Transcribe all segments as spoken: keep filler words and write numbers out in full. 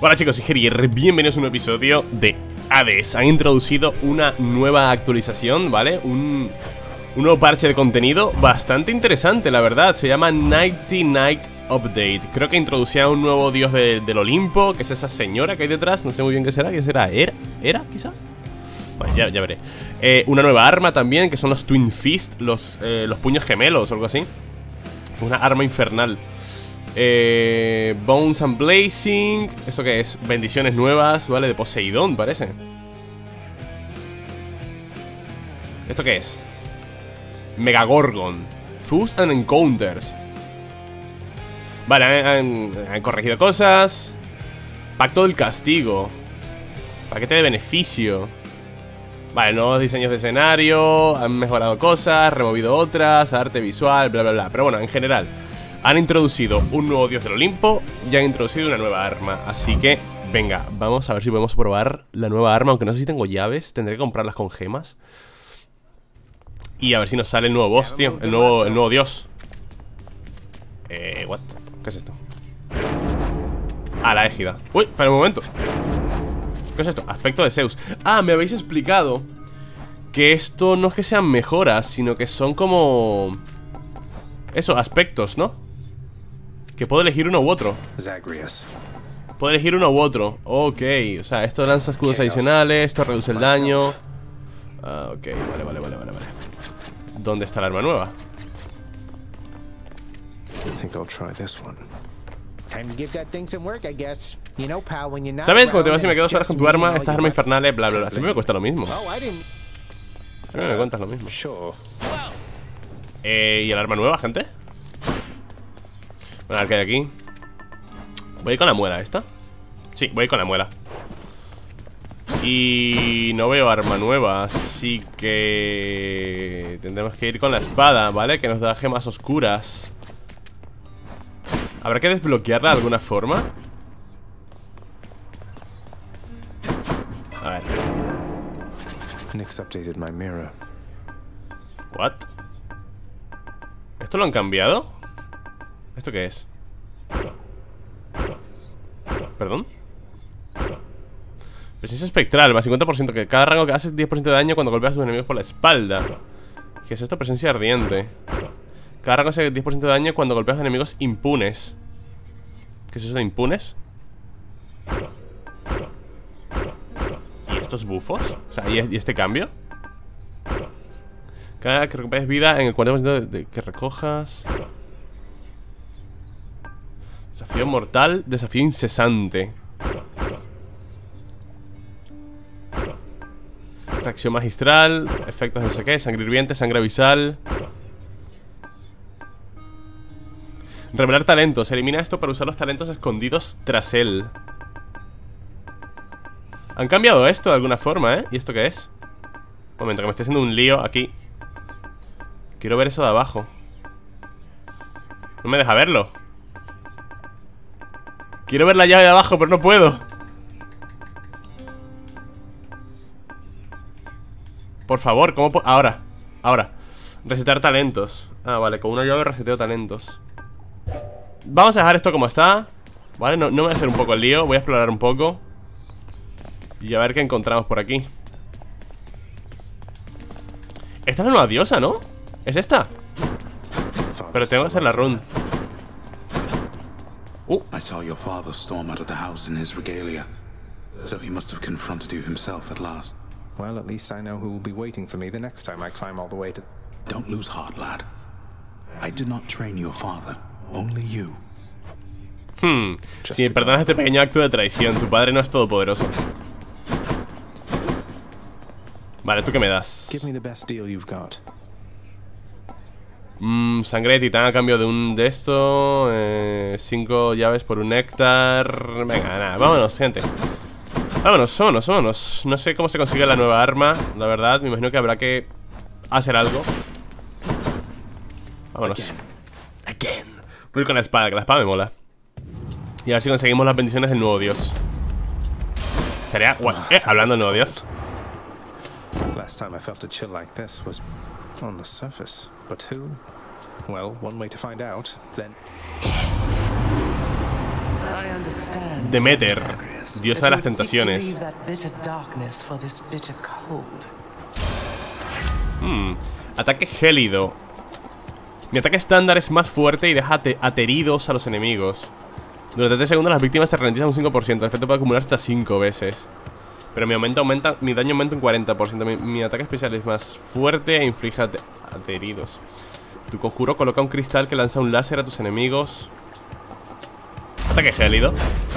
Hola chicos, soy Gerier, bienvenidos a un episodio de Hades. Han introducido una nueva actualización, ¿vale? Un, un nuevo parche de contenido bastante interesante, la verdad. Se llama Nighty Night Update. Creo que introducía un nuevo dios de, del Olimpo, que es esa señora que hay detrás. No sé muy bien qué será, ¿qué será? ¿Era? ¿Era quizá? Bueno, ya, ya veré. eh, Una nueva arma también, que son los Twin Fist, los, eh, los puños gemelos o algo así. Una arma infernal. Eh, Bones and Blazing. ¿Eso qué es? Bendiciones nuevas, ¿vale? De Poseidón, parece. ¿Esto qué es? Megagorgon. Fuse and Encounters. Vale, han, han, han corregido cosas. Pacto del castigo. Paquete de beneficio. Vale, nuevos diseños de escenario. Han mejorado cosas, removido otras. Arte visual, bla, bla, bla. Pero bueno, en general han introducido un nuevo dios del Olimpo y han introducido una nueva arma. Así que, venga, vamos a ver si podemos probar la nueva arma. Aunque no sé si tengo llaves, tendré que comprarlas con gemas. Y a ver si nos sale el nuevo boss, tío. El nuevo, el nuevo dios. Eh, what? ¿Qué es esto? Ah, la égida. Uy, espera un momento. ¿Qué es esto? Aspecto de Zeus. Ah, me habéis explicado que esto no es que sean mejoras, sino que son como... eso, aspectos, ¿no? Que puedo elegir uno u otro. Zagreus. Puedo elegir uno u otro. Ok, o sea, esto lanza escudos adicionales. Esto reduce el daño. Ah, ok, vale, vale, vale, vale, vale. ¿Dónde está la arma nueva? ¿Sabes? Cuando te vas y me quedo horas con tu arma, estas armas infernales, bla, bla, bla. Siempre me cuesta lo mismo. Siempre me cuentas lo mismo. Eh, ¿y el arma nueva, gente? Bueno, a ver qué hay aquí. ¿Voy a ir con la muela esta? Sí, voy a ir con la muela. Y no veo arma nueva, así que tendremos que ir con la espada, ¿vale? Que nos da gemas oscuras. ¿Habrá que desbloquearla de alguna forma? A ver. Nick's updated my mirror. What? ¿Esto lo han cambiado? ¿Esto qué es? ¿Perdón? Presencia espectral, más cincuenta por ciento. Que cada rango que hace diez por ciento de daño cuando golpeas a tus enemigos por la espalda. ¿Qué es esto? Presencia ardiente. Cada rango hace diez por ciento de daño cuando golpeas a enemigos impunes. ¿Qué es eso de impunes? ¿Y estos bufos? O sea, ¿y este cambio? Cada que recuperes vida en el cuarenta por ciento de, de que recojas. Desafío mortal, desafío incesante. Reacción magistral, efectos de no sé qué, sangre hirviente, sangre abisal. Revelar talentos, elimina esto para usar los talentos escondidos tras él. Han cambiado esto de alguna forma, ¿eh? ¿Y esto qué es? Un momento, que me estoy haciendo un lío aquí. Quiero ver eso de abajo. No me deja verlo. Quiero ver la llave de abajo, pero no puedo. Por favor, ¿cómo puedo? Ahora, ahora. Resetar talentos. Ah, vale, con una llave reseteo talentos. Vamos a dejar esto como está. Vale, no, no me voy a hacer un poco el lío. Voy a explorar un poco y a ver qué encontramos por aquí. Esta es la nueva diosa, ¿no? ¿Es esta? Pero tengo que hacer la run. Uh. I saw your father storm out of the house in his regalia. So he must have confronted you himself at last. Well, at least I know who will be waiting for me the next time I climb all the way to... Don't lose heart, lad. I did not train your father, only you. Hmm. Si me perdonas este pequeño acto de traición, tu padre no es todopoderoso. Vale, ¿tú qué me das? Give me the best deal you've got. Mm, sangre de titán a cambio de un de esto. eh, Cinco llaves por un néctar. Venga, nada, vámonos, gente. Vámonos, vámonos, vámonos. No sé cómo se consigue la nueva arma, la verdad, me imagino que habrá que hacer algo. Vámonos. Again. Voy con la espada, que la espada me mola. Y a ver si conseguimos las bendiciones del nuevo dios. Estaría guay. Eh, hablando del nuevo dios. Last time I felt a chill like this was on the surface. But who? Well, one way to find out, then. Demeter. Diosa de las tentaciones. Hmm. Ataque gélido. Mi ataque estándar es más fuerte y deja ateridos a los enemigos. Durante tres segundos las víctimas se ralentizan un cinco por ciento. El efecto puede acumular hasta cinco veces. Pero mi, aumento aumenta, mi daño aumenta un cuarenta por ciento. Mi, mi ataque especial es más fuerte e inflige ateridos. Tu conjuro coloca un cristal que lanza un láser a tus enemigos. Ataque gélido.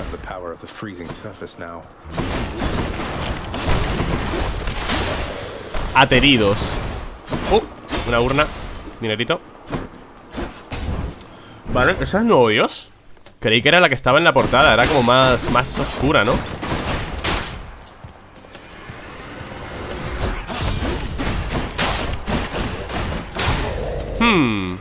Ateridos. Uh, una urna. Dinerito. Vale, ¿esa es nuevo dios? Creí que era la que estaba en la portada. Era como más, más oscura, ¿no? Hmm.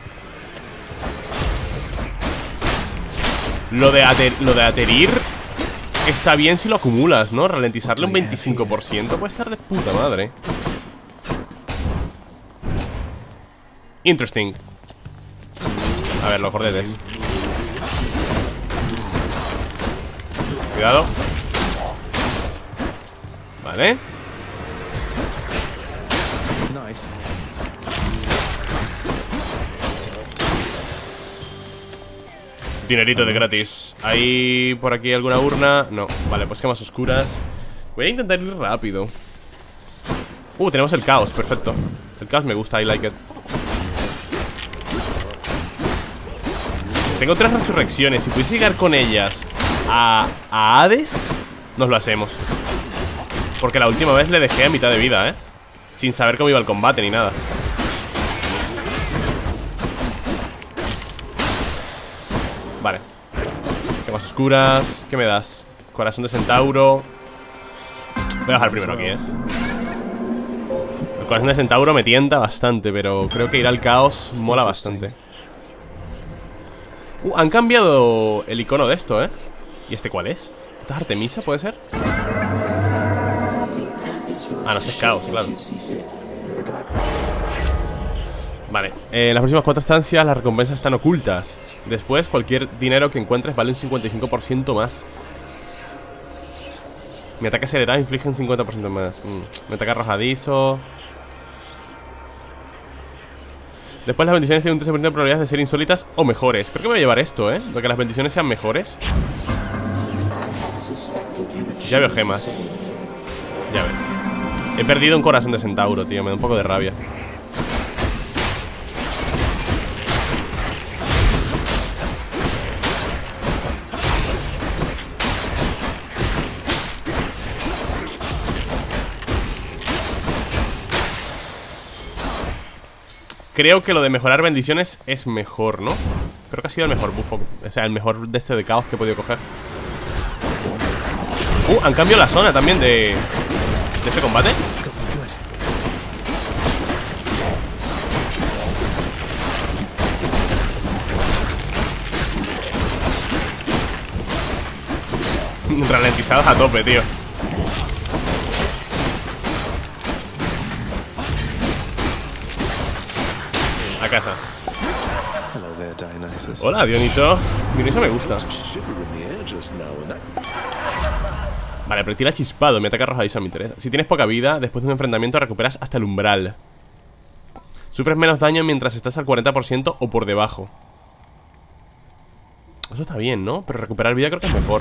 Lo de, ater lo de aterir está bien si lo acumulas, ¿no? Ralentizarle un veinticinco por ciento puede estar de puta madre. Interesting. A ver, los cordetes. Cuidado. Vale. Dinerito de gratis. ¿Hay por aquí alguna urna? No, vale, pues gemas oscuras. Voy a intentar ir rápido. Uh, tenemos el caos, perfecto. El caos me gusta, I like it. Tengo tres resurrecciones. Si pudiese llegar con ellas a, a Hades, nos lo hacemos. Porque la última vez le dejé a mitad de vida, ¿eh? Sin saber cómo iba el combate ni nada. Vale. Gemas oscuras. ¿Qué me das? Corazón de centauro. Voy a bajar primero aquí, ¿eh? El corazón de centauro me tienta bastante, pero creo que ir al caos mola bastante. Uh, han cambiado el icono de esto, ¿eh? ¿Y este cuál es? ¿Esta es Artemisa, puede ser? Ah, no, este es caos, claro. Vale, eh, en las próximas cuatro estancias las recompensas están ocultas. Después, cualquier dinero que encuentres vale un cincuenta y cinco por ciento más. Mi ataque acelerado inflige un cincuenta por ciento más. mm. Mi ataque arrojadizo. Después las bendiciones tienen un trece por ciento de probabilidades de ser insólitas o mejores. Creo que me voy a llevar esto, ¿eh? Para que las bendiciones sean mejores. Ya veo gemas. Ya veo. He perdido un corazón de centauro, tío. Me da un poco de rabia. Creo que lo de mejorar bendiciones es mejor, ¿no? Creo que ha sido el mejor bufo. O sea, el mejor de este de caos que he podido coger. Uh, han cambiado la zona también de, de este combate. Ralentizados a tope, tío. A casa. Hola, Dioniso. Dioniso me gusta. Vale, pero tira chispado. Mi ataque arrojadizo me interesa. Si tienes poca vida, después de un enfrentamiento recuperas hasta el umbral. Sufres menos daño mientras estás al cuarenta por ciento o por debajo. Eso está bien, ¿no? Pero recuperar vida creo que es mejor.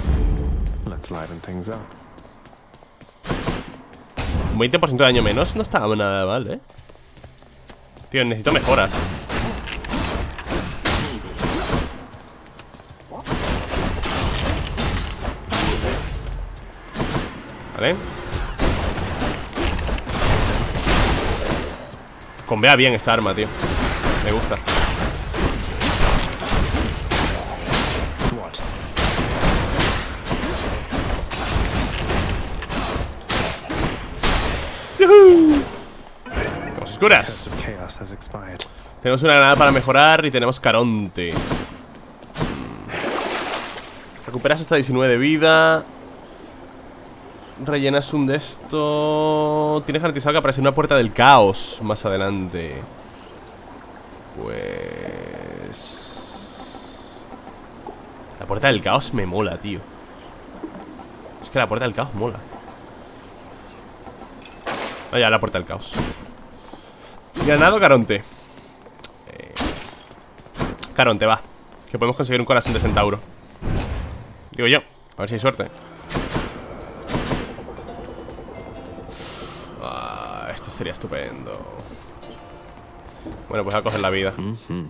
Un veinte por ciento de daño menos no está nada mal, ¿eh? Tío, necesito mejoras. Vale. Convea bien esta arma, tío. Me gusta. Tenemos oscuras. Tenemos una granada para mejorar y tenemos Caronte. Recuperas hasta diecinueve de vida. Rellenas un de esto. Tienes garantizado que aparece una puerta del caos más adelante. Pues... La puerta del caos me mola, tío. Es que la puerta del caos mola. Ah, ya, la puerta del caos. Ganado Caronte. eh... Caronte, va. Que podemos conseguir un corazón de centauro. Digo yo, a ver si hay suerte. Ah, esto sería estupendo. Bueno, pues a coger la vida. Mm-hmm.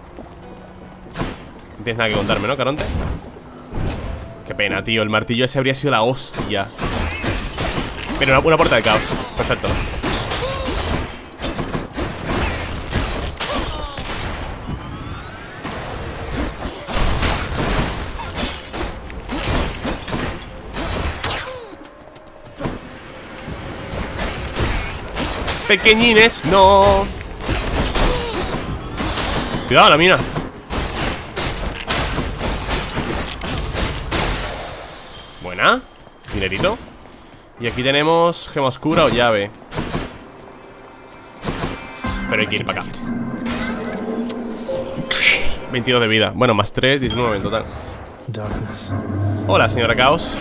No tienes nada que contarme, ¿no, Caronte? Qué pena, tío, el martillo ese habría sido la hostia. Pero una, una puerta de caos. Perfecto. Pequeñines, no. Cuidado, la mina. Buena. Dinerito. Y aquí tenemos gema oscura o llave. Pero hay que ir para acá. veintidós de vida. Bueno, más tres, diecinueve en total. Hola, señora Caos.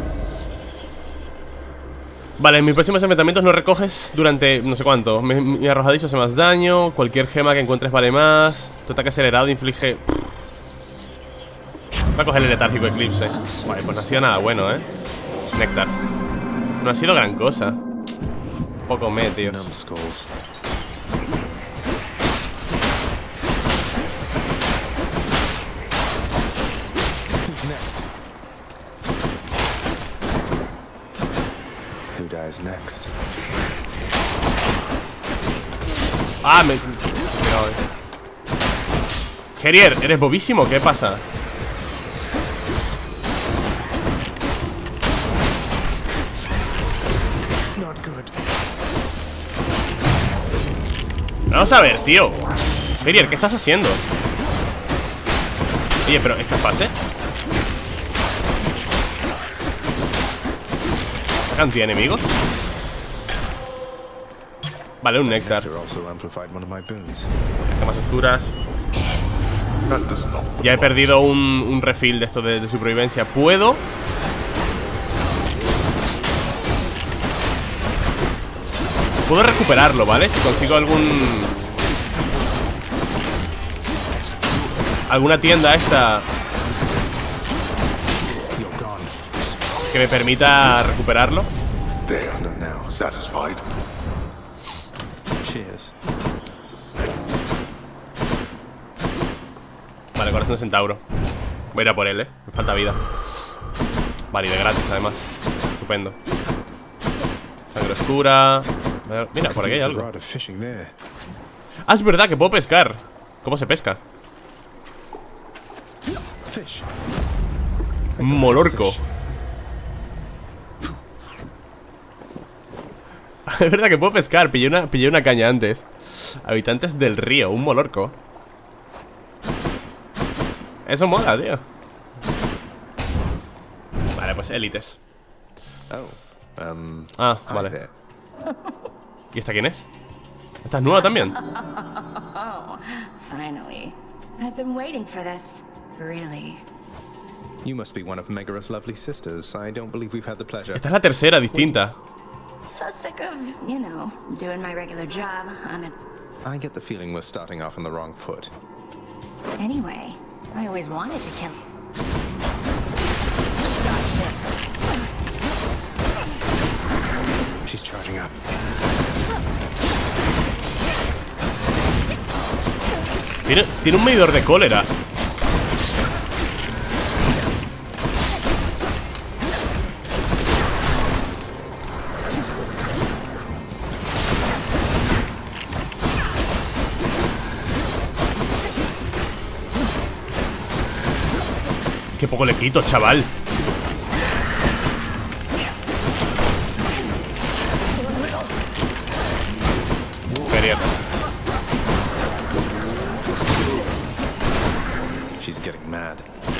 Vale, en mis próximos enfrentamientos no recoges durante no sé cuánto. Mi, mi arrojadizo hace más daño. Cualquier gema que encuentres vale más. Tu ataque acelerado inflige... Va a coger el letárgico eclipse. Vale, pues no ha sido nada bueno, eh. Néctar. No ha sido gran cosa. Poco me, tío. Next. Ah, me... Gerier, ¿eres bobísimo? ¿Qué pasa? Vamos a ver, tío. Gerier, ¿qué estás haciendo? Oye, pero ¿esta fase? ¿Qué cantidad de enemigos? Vale, un néctar. Gemas oscuras. Ya he perdido un, un refill de esto de, de supervivencia. ¿Puedo? Puedo recuperarlo, ¿vale? Si consigo algún... alguna tienda esta que me permita recuperarlo. Vale, corazón de centauro. Voy a ir a por él, eh. Me falta vida. Vale, y de gratis además. Estupendo. Sangre oscura. Mira, por aquí hay algo. Ah, es verdad que puedo pescar. ¿Cómo se pesca? Molorco. Es verdad que puedo pescar. Pillé una, pillé una caña antes. Habitantes del río, un molorco. Eso mola, tío. Vale, pues élites. Oh, um, ah, vale. ¿Y esta quién es? ¿Esta es nueva también? Oh, finally. I've been waiting for this. Really. You must be one of Megaros' lovely sisters. I don't believe we've had the pleasure. Esta es la tercera, distinta. So sick of, you know, doing my regular job on it. I get the feeling we're starting off on the wrong foot. Anyway, I always wanted to kill. She's charging up. Tiene, tiene un medidor de cólera. Qué poco le quito, chaval. Genial. She's getting mad.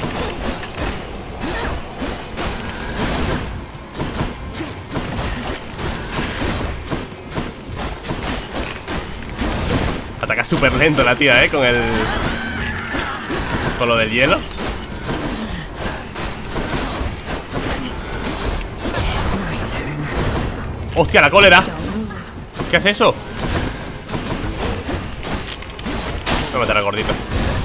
Ataca súper lento la tía, eh, con el... con lo del hielo. ¡Hostia, la cólera! ¿Qué es eso? Voy a matar al gordito.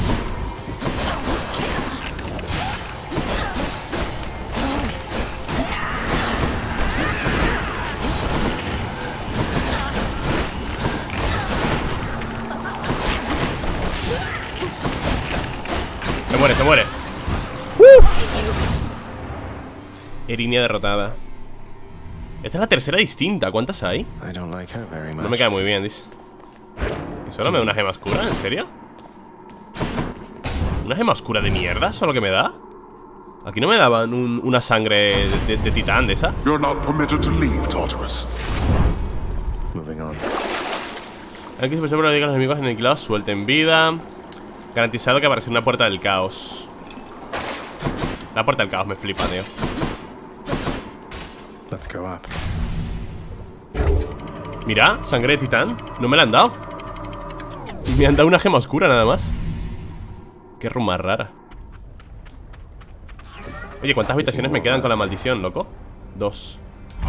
Se muere, se muere. ¡Uf! Erinia derrotada. Esta es la tercera distinta. ¿Cuántas hay? No me cae muy bien, dice. ¿Y solo me da una gema oscura? ¿En serio? ¿Una gema oscura de mierda? ¿Solo que me da? Aquí no me daban un, una sangre de, de, de titán de esa. You're not permitted to leave, Tartarus. Moving on. Aquí se percibe que los enemigos aniquilados suelten vida. Garantizado que aparece una puerta del caos. La puerta del caos me flipa, tío. Let's go up. Mira, sangre de titán. No me la han dado. Me han dado una gema oscura nada más. Qué rumba rara. Oye, ¿cuántas habitaciones me quedan con la maldición, loco? Dos.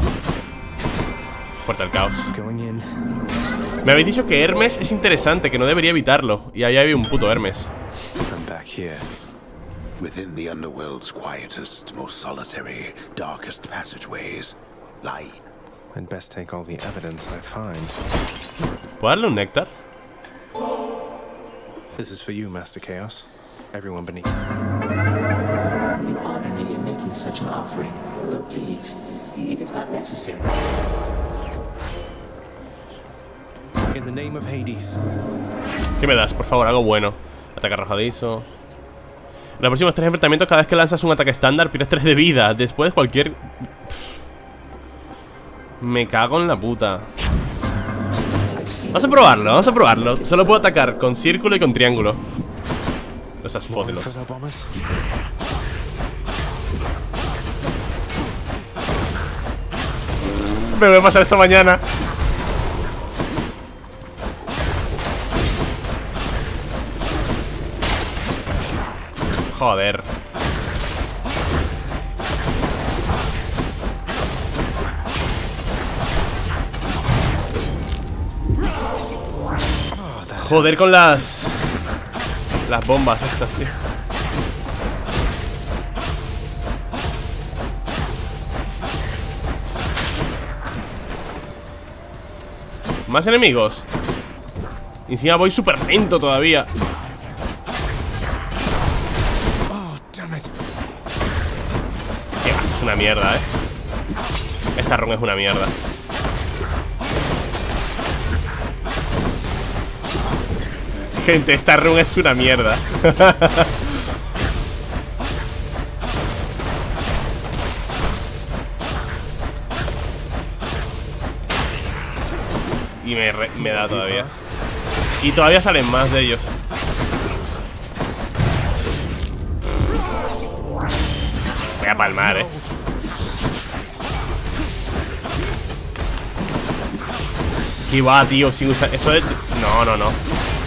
Puerta del caos. Me habéis dicho que Hermes es interesante, que no debería evitarlo. Y ahí hay un puto Hermes. I'm back here. Within the underworld's quietest, most solitary, darkest passageways lie. I'd best take all the evidence I find. ¿Puedo darle un néctar? This is for you, Master Chaos. Everyone beneath. You honor me in making such an offering, but please, it is not necessary. In the name of Hades. ¿Qué me das? Por favor, algo bueno. Ataque arrojadizo. En los próximos tres enfrentamientos, cada vez que lanzas un ataque estándar, pierdes tres de vida. Después cualquier... Me cago en la puta. Vamos a probarlo, vamos a probarlo. Solo puedo atacar con círculo y con triángulo. Los asfótilos. Me voy a pasar esto mañana. Joder. Joder con las... Las bombas estas, tío. ¿Más enemigos? Y encima voy súper lento todavía. Qué va, es una mierda, eh. Esta run es una mierda. Gente, esta run es una mierda. Y me, re, me da todavía. Y todavía salen más de ellos. Voy a palmar, eh. ¿Qué va, tío? Sin usar... Esto es... No, no, no.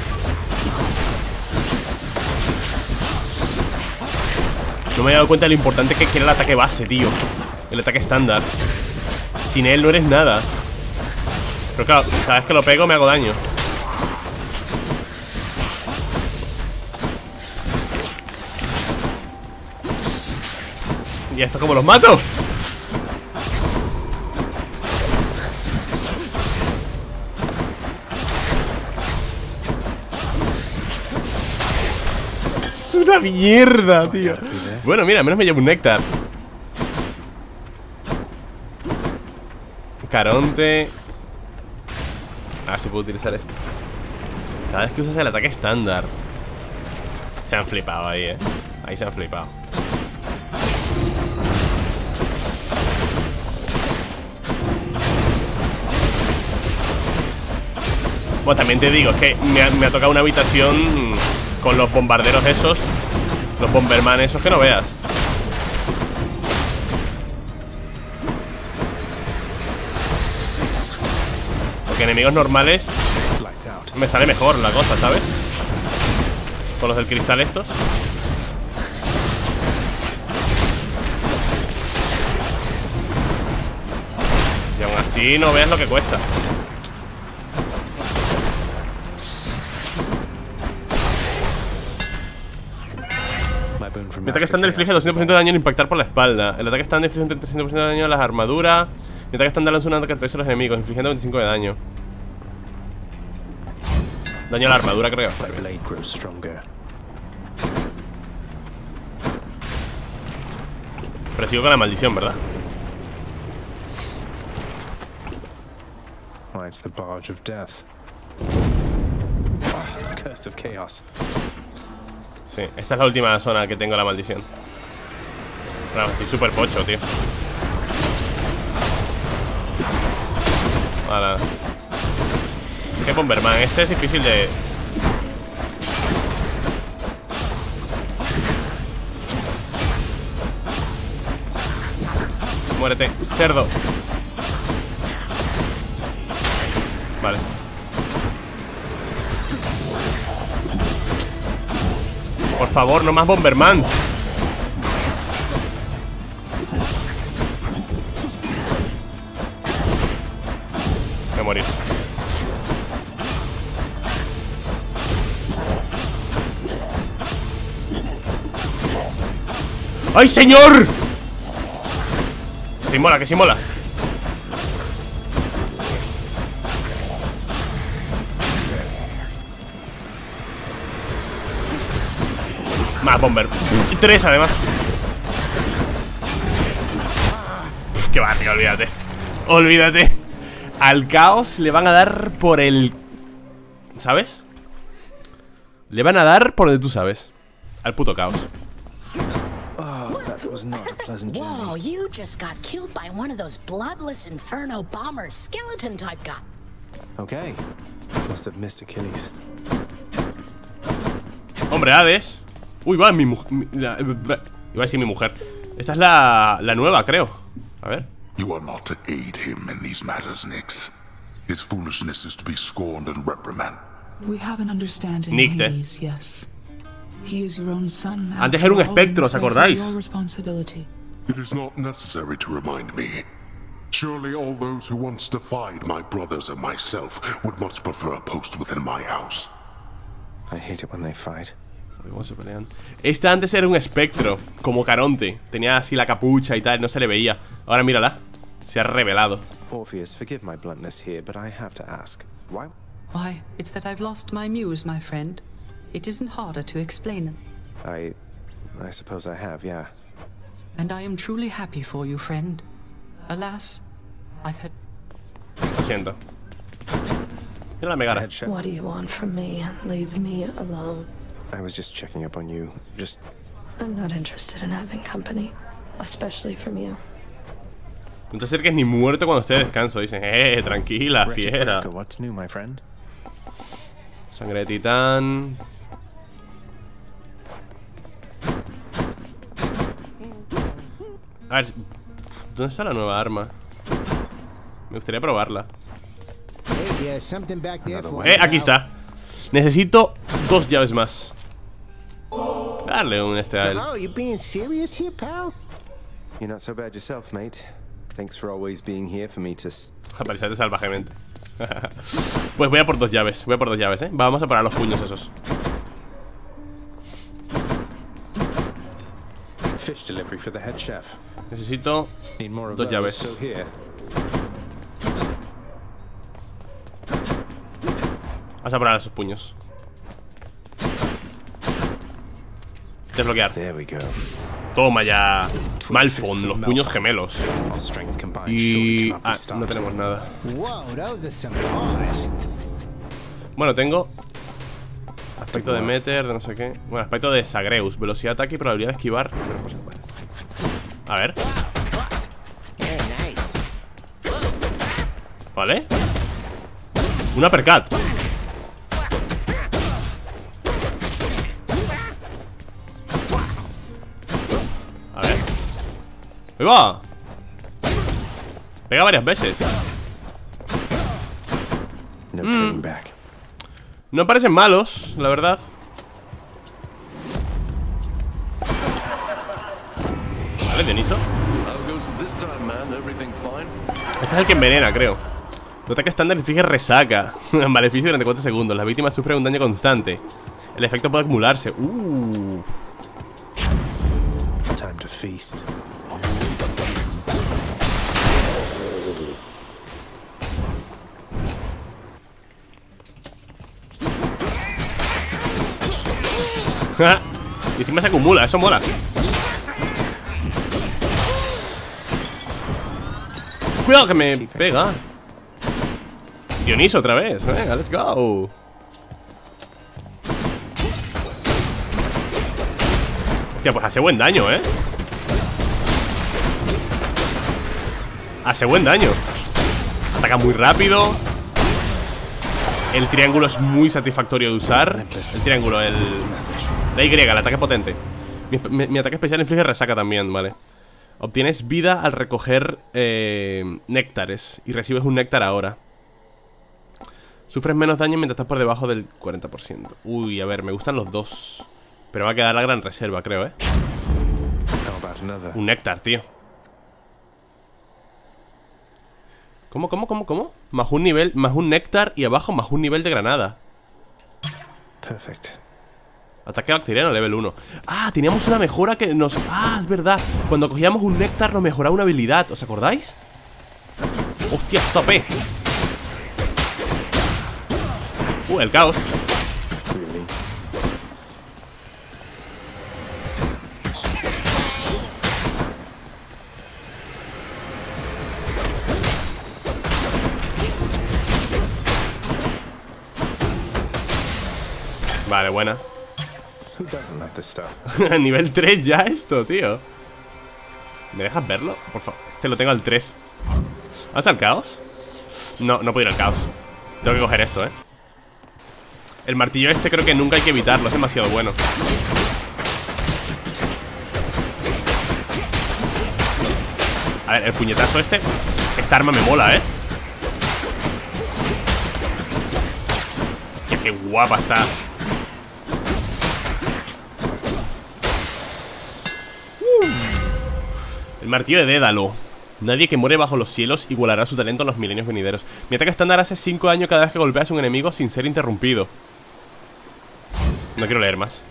No me he dado cuenta de lo importante que era el ataque base, tío. El ataque estándar. Sin él no eres nada. Pero claro, cada vez que lo pego me hago daño. ¿Y esto cómo los mato? Es una mierda, tío. Bueno, mira, al menos me llevo un néctar. Caronte. A ver si puedo utilizar esto. Cada vez que usas el ataque estándar. Se han flipado ahí, eh. Ahí se han flipado. Bueno, también te digo, es que me ha, me ha tocado una habitación con los bombarderos esos. Los bomberman esos que no veas. Porque enemigos normales me sale mejor la cosa, ¿sabes? Con los del cristal estos. Y aún Así no veas lo que cuesta. El ataque estándar inflige doscientos por ciento de daño al impactar por la espalda. El ataque estándar inflige un trescientos por ciento de daño a las armaduras. El ataque estándar lanza un ataque atraviesa a los enemigos, infligiendo veinticinco de daño. Daño a la armadura, creo. Pero sigo con la maldición, ¿verdad? Oh, it's the barge of death. Oh, curse of chaos. Sí, esta es la última zona que tengo la maldición. No, estoy súper pocho, tío. Vale. Qué Bomberman, este es difícil de... Muérete, cerdo. Vale. Por favor, no más Bombermans. Voy a morir. ¡Ay, señor! Que sí mola, que sí mola. Más bomber. Y tres además. Uf, qué va, tío, olvídate. Olvídate. Al caos le van a dar por el... ¿Sabes? Le van a dar por donde tú sabes. Al puto caos. Was not a pleasant journey. Whoa, you just got killed by one of those bloodless inferno bombers, skeleton type guy. Okay. Must have missed Achilles. Hombre, Hades. Uy, va, mi mujer. Iba a decir mi mujer. Esta es la, la nueva, creo. A ver. You are not to aid him in these matters, Nyx. His foolishness is to be scorned and reprimanded. We have an understanding, Nicte. Hades, yes. He is your own son. Antes era un espectro, ¿os acordáis? It is not necessary to remind me. Surely all those who once defied my brothers and myself would much prefer a post within my house. I hate it when they fight. Esta antes era un espectro, como Caronte. Tenía así la capucha y tal, no se le veía. Ahora mírala, se ha revelado. Orpheus, forgive my bluntness here, but I have to ask. Why? Why, it's that I've lost my muse, my friend. It isn't harder to explain it. I... I suppose I have, yeah. And I am truly happy for you, friend. Alas, I've had... Lo siento. Mira la Megara. What do you want from me? Leave me alone. I was just checking up on you. Just... I'm not interested in having company. Especially from you. No te acerques ni muerto cuando esté de descanso. Dicen, eh, tranquila, fiera. What's new, my friend? Sangre de titán. A ver, ¿dónde está la nueva arma? Me gustaría probarla. Eh, aquí está. Necesito dos llaves más. Darle un este a él. Oh, you being serious here, pal? You're not so bad yourself, mate. Thanks for always being here for me to... Aparecerte salvajemente. Pues voy a por dos llaves. Voy a por dos llaves, eh. Vamos a parar los puños esos. Fish delivery for the head chef. Necesito dos llaves. Vamos a parar esos puños. Desbloquear. Toma ya. Malphon, los puños gemelos. Y... Ah, no tenemos nada. Bueno, tengo aspecto de Meter, de no sé qué. Bueno, aspecto de Zagreus. Velocidad de ataque y probabilidad de esquivar. A ver. Vale. Un uppercut. A ver. ¡Ahí va! Pega varias veces. Mm. No parecen malos, la verdad. Vale, Deniso. Este es el que envenena, creo. Tu ataque estándar inflige resaca. Maleficio durante cuatro segundos. La víctima sufre un daño constante. El efecto puede acumularse. Uh. Time to feast. Y encima se acumula, eso mola. Cuidado que me pega. Dioniso otra vez. Venga, let's go. Hostia, pues hace buen daño, eh. Hace buen daño. Ataca muy rápido. El triángulo es muy satisfactorio de usar. El triángulo, el... La Y, el ataque potente. Mi, mi, mi ataque especial inflige resaca también, vale. Obtienes vida al recoger eh, néctares. Y recibes un néctar ahora. Sufres menos daño mientras estás por debajo del cuarenta por ciento. Uy, a ver, me gustan los dos. Pero va a quedar la gran reserva, creo, eh. Un néctar, tío. ¿Cómo, cómo, cómo, cómo? Más un nivel, más un néctar y abajo más un nivel de granada. Perfect. Ataque bacteriano, level uno. Ah, teníamos una mejora que nos... Ah, es verdad. Cuando cogíamos un néctar nos mejoraba una habilidad. ¿Os acordáis? Hostia, stopé. Uh, el caos. Vale, buena. Nivel tres ya esto, tío. ¿Me dejas verlo? Por favor. Este lo tengo al tres. ¿Vas al caos? No, no puedo ir al caos. Tengo que coger esto, eh. El martillo este creo que nunca hay que evitarlo. Es demasiado bueno. A ver, el puñetazo este. Esta arma me mola, eh. Hostia, qué guapa está. El martillo de Dédalo. Nadie que muere bajo los cielos igualará su talento en los milenios venideros. Mi ataque estándar hace cinco daño cada vez que golpeas a un enemigo sin ser interrumpido. No quiero leer más.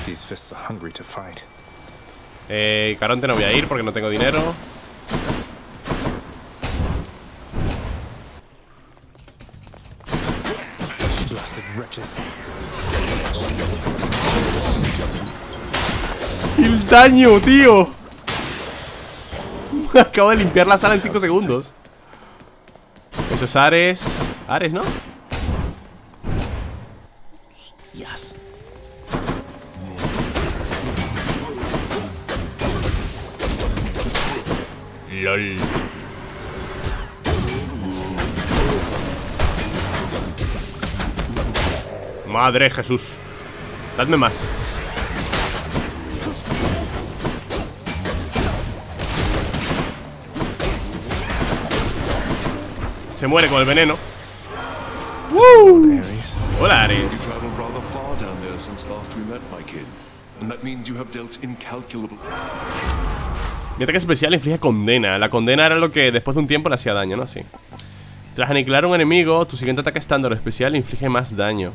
Eh, Caronte no voy a ir porque no tengo dinero. ¡El daño, tío! Acabo de limpiar la sala en cinco segundos. Eso es Ares. Ares, ¿no? Hostias. LOL. Madre Jesús. Dadme más. Se muere con el veneno. ¡Woo! Hola, Ares. Mi ataque especial inflige condena. La condena era lo que después de un tiempo le hacía daño, ¿no? Sí. Tras aniquilar a un enemigo, tu siguiente ataque estándar o especial inflige más daño.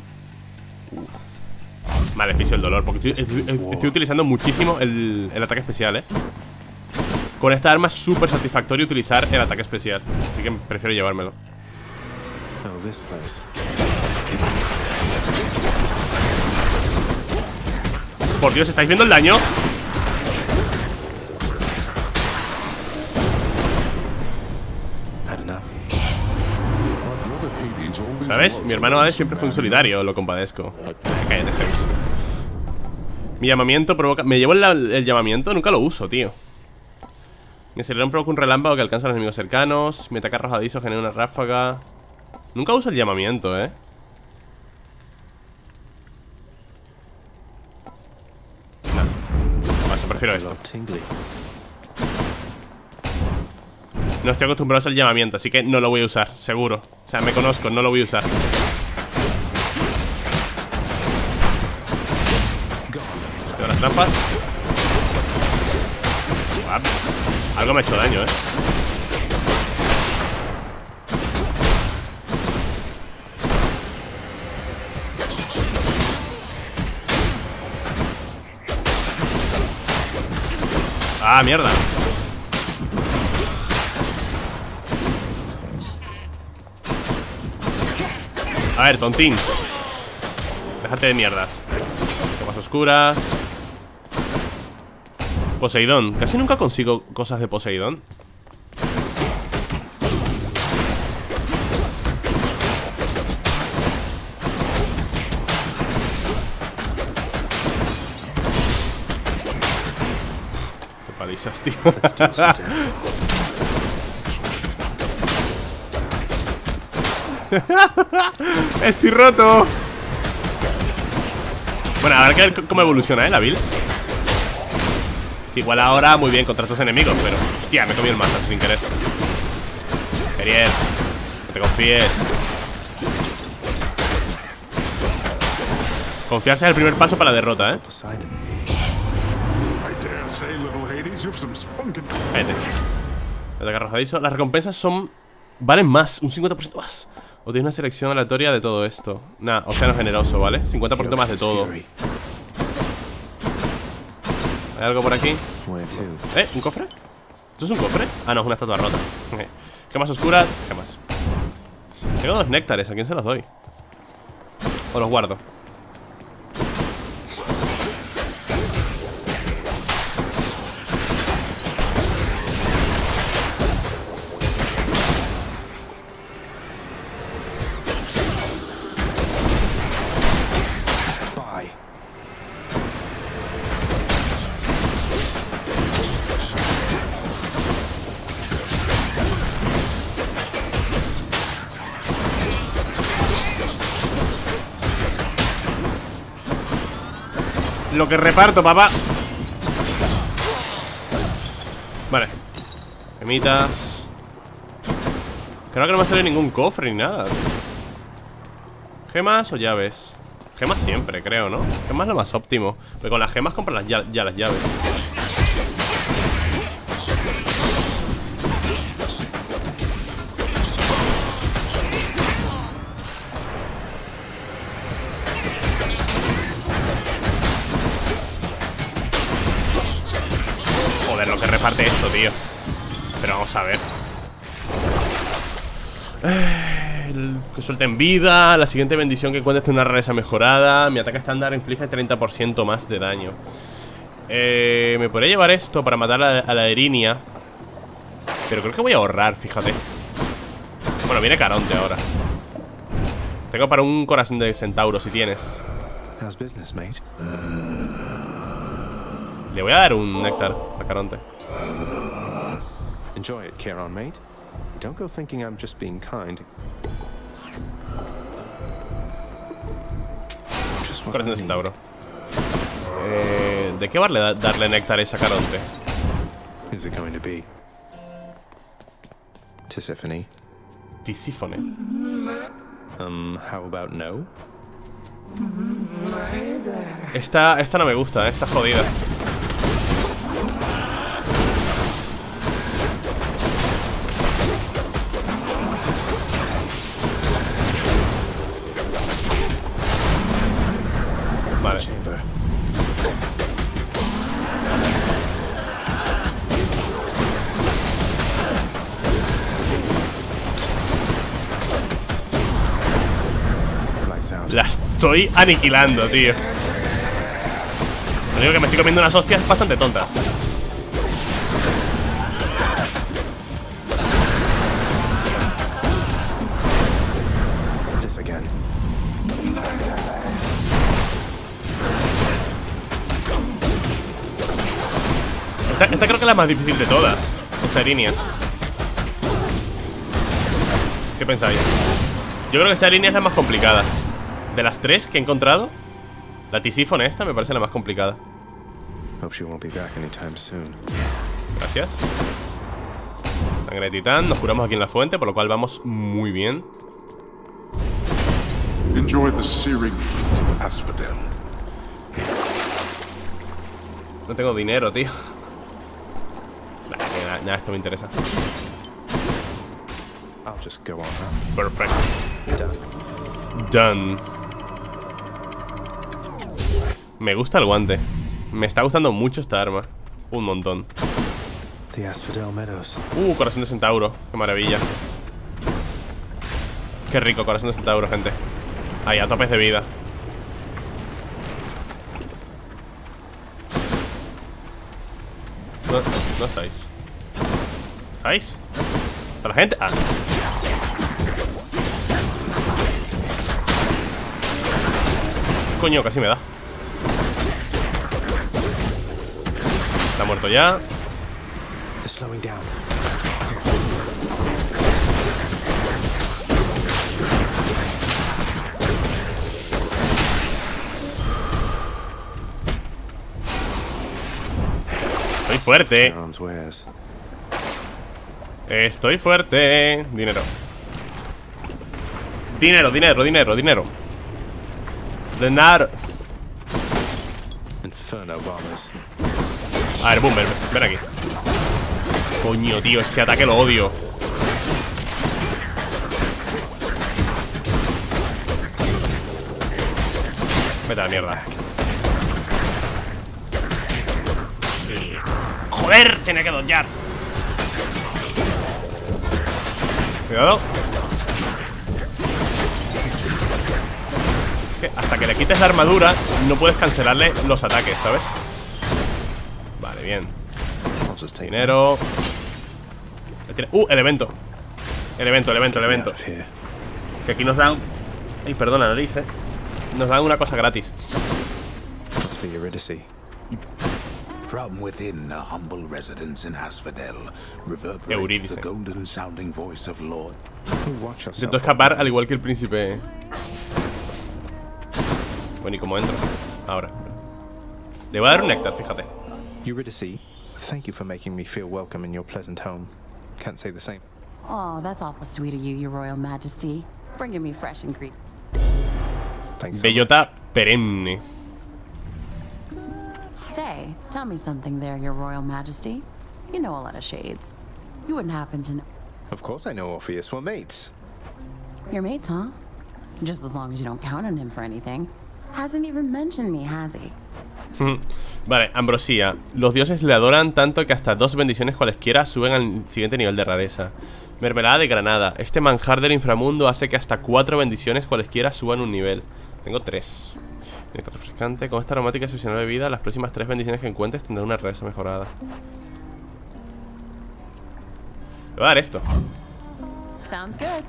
Uf. Maleficio el dolor, porque estoy, estoy, estoy utilizando muchísimo el, el ataque especial, ¿eh? Con esta arma es súper satisfactorio utilizar el ataque especial. Así que prefiero llevármelo. Por Dios, ¿estáis viendo el daño? ¿Sabes? Mi hermano Hades siempre fue un solidario, lo compadezco. Cállate, Zeus. Mi llamamiento provoca... ¿Me llevo el, el llamamiento? Nunca lo uso, tío. Mi acelerón provoca un relámpago que alcanza a los enemigos cercanos. Mi ataque arrojadizo genera una ráfaga. Nunca uso el llamamiento, eh. No. Paso, prefiero esto. No estoy acostumbrado al llamamiento, así que no lo voy a usar, seguro. O sea, me conozco, no lo voy a usar. Tengo las trampas. Algo me ha hecho daño, eh. Ah, mierda. A ver, tontín. Déjate de mierdas. Tomas oscuras. Poseidón. Casi nunca consigo cosas de Poseidón. Qué palizas, tío. Estoy roto. Bueno, habrá que ver cómo evoluciona, ¿eh? La build. Igual ahora muy bien contra estos enemigos, pero... Hostia, me comí el mazo sin querer. Periel, no te confíes. Confiarse es el primer paso para la derrota, ¿eh? Cállate. Ataque arrojadizo. Las recompensas son... Valen más, un cincuenta por ciento más. O tienes una selección aleatoria de todo esto. Nah, océano generoso, ¿vale? cincuenta por ciento más de todo. ¿Hay algo por aquí? ¿Eh? ¿Un cofre? ¿Esto es un cofre? Ah, no, es una estatua rota. Gemas oscuras, gemas. Tengo dos néctares, ¿a quién se los doy? O los guardo. Lo que reparto, papá. Vale. Gemitas. Creo que no me ha salido ningún cofre ni nada. ¿Gemas o llaves? Gemas siempre, creo, ¿no? Gemas es lo más óptimo. Porque con las gemas compras las ya, ya las llaves. Reparte esto, tío. Pero vamos a ver. eh, el, Que suelten vida. La siguiente bendición que encuentres tiene una rareza mejorada. Mi ataque estándar inflige treinta por ciento más de daño. eh, Me podría llevar esto para matar a, a la Erinia, pero creo que voy a ahorrar, fíjate. Bueno, viene Caronte ahora. Tengo para un corazón de centauro si tienes. Le voy a dar un néctar a Caronte. Enjoy it, Charon, mate. Don't go thinking I'm just being kind. Just what Corazón de centauro. Eh, ¿De qué vale da darle néctares a Caronte? Who's it going to be? Tisiphone. Tisífone. Um, how about no? Esta, esta no me gusta, ¿eh? Está jodida. Vale. La estoy aniquilando, tío. Lo digo que me estoy comiendo unas hostias bastante tontas. This again. Esta, esta creo que es la más difícil de todas. Esta línea. ¿Qué pensáis? Yo creo que esta línea es la más complicada. De las tres que he encontrado, la Tisífone esta me parece la más complicada. Gracias. Sangre de titán, nos curamos aquí en la fuente, por lo cual vamos muy bien. Enjoy the searing heat of Asphodel. No tengo dinero, tío. Nada, nada, nada, esto me interesa. I'll just go on now. Perfecto. Done. Done. Me gusta el guante. Me está gustando mucho esta arma. Un montón. the Asphodel Meadows. Uh, corazón de centauro. Qué maravilla. Qué rico, corazón de centauro, gente. Ahí, a topes de vida. No, no estáis. ¿Estáis? ¿Está la gente? Ah. Coño, casi me da. Está muerto ya. Slowing down. Estoy fuerte. Estoy fuerte. Dinero. Dinero, dinero, dinero, dinero. Dinero. Inferno bombers. A ver, Boomer, ven aquí. Coño, tío, ese ataque lo odio. Vete a la mierda. Joder, tenía que dodgear. Cuidado. Es que hasta que le quites la armadura no puedes cancelarle los ataques, ¿sabes? Vale, bien. Dinero. Uh, el evento. El evento, el evento, el evento. Que aquí nos dan... Ay, perdón, la nariz, eh. Nos dan una cosa gratis. From within a humble residence in Asphodel reverberates the golden sounding voice of Lord. Intento escapar al igual que el príncipe. Bueno, ¿y cómo entro? Ahora. Le voy a dar un néctar, fíjate. Eurydice, thank you for making me feel welcome in your pleasant home. Can't say the same. Oh, that's awful sweet of you, Your Royal Majesty. Bringing me fresh and green. Bellota perenne. Say, tell me something there, Your Royal Majesty. You know a lot of shades. You wouldn't happen to know. Of course I know Orpheus. We're mates. You're mates, huh? Just as long as you don't count on him for anything. Hasn't even mentioned me, has he? Vale, Ambrosía. Los dioses le adoran tanto que hasta dos bendiciones cualesquiera suben al siguiente nivel de rareza. Mermelada de granada. Este manjar del inframundo hace que hasta cuatro bendiciones cualesquiera suban un nivel. Tengo tres. Néctar refrescante. Con esta aromática y excepcional bebida, las próximas tres bendiciones que encuentres tendrán una rareza mejorada. Le voy a dar esto. Sounds good.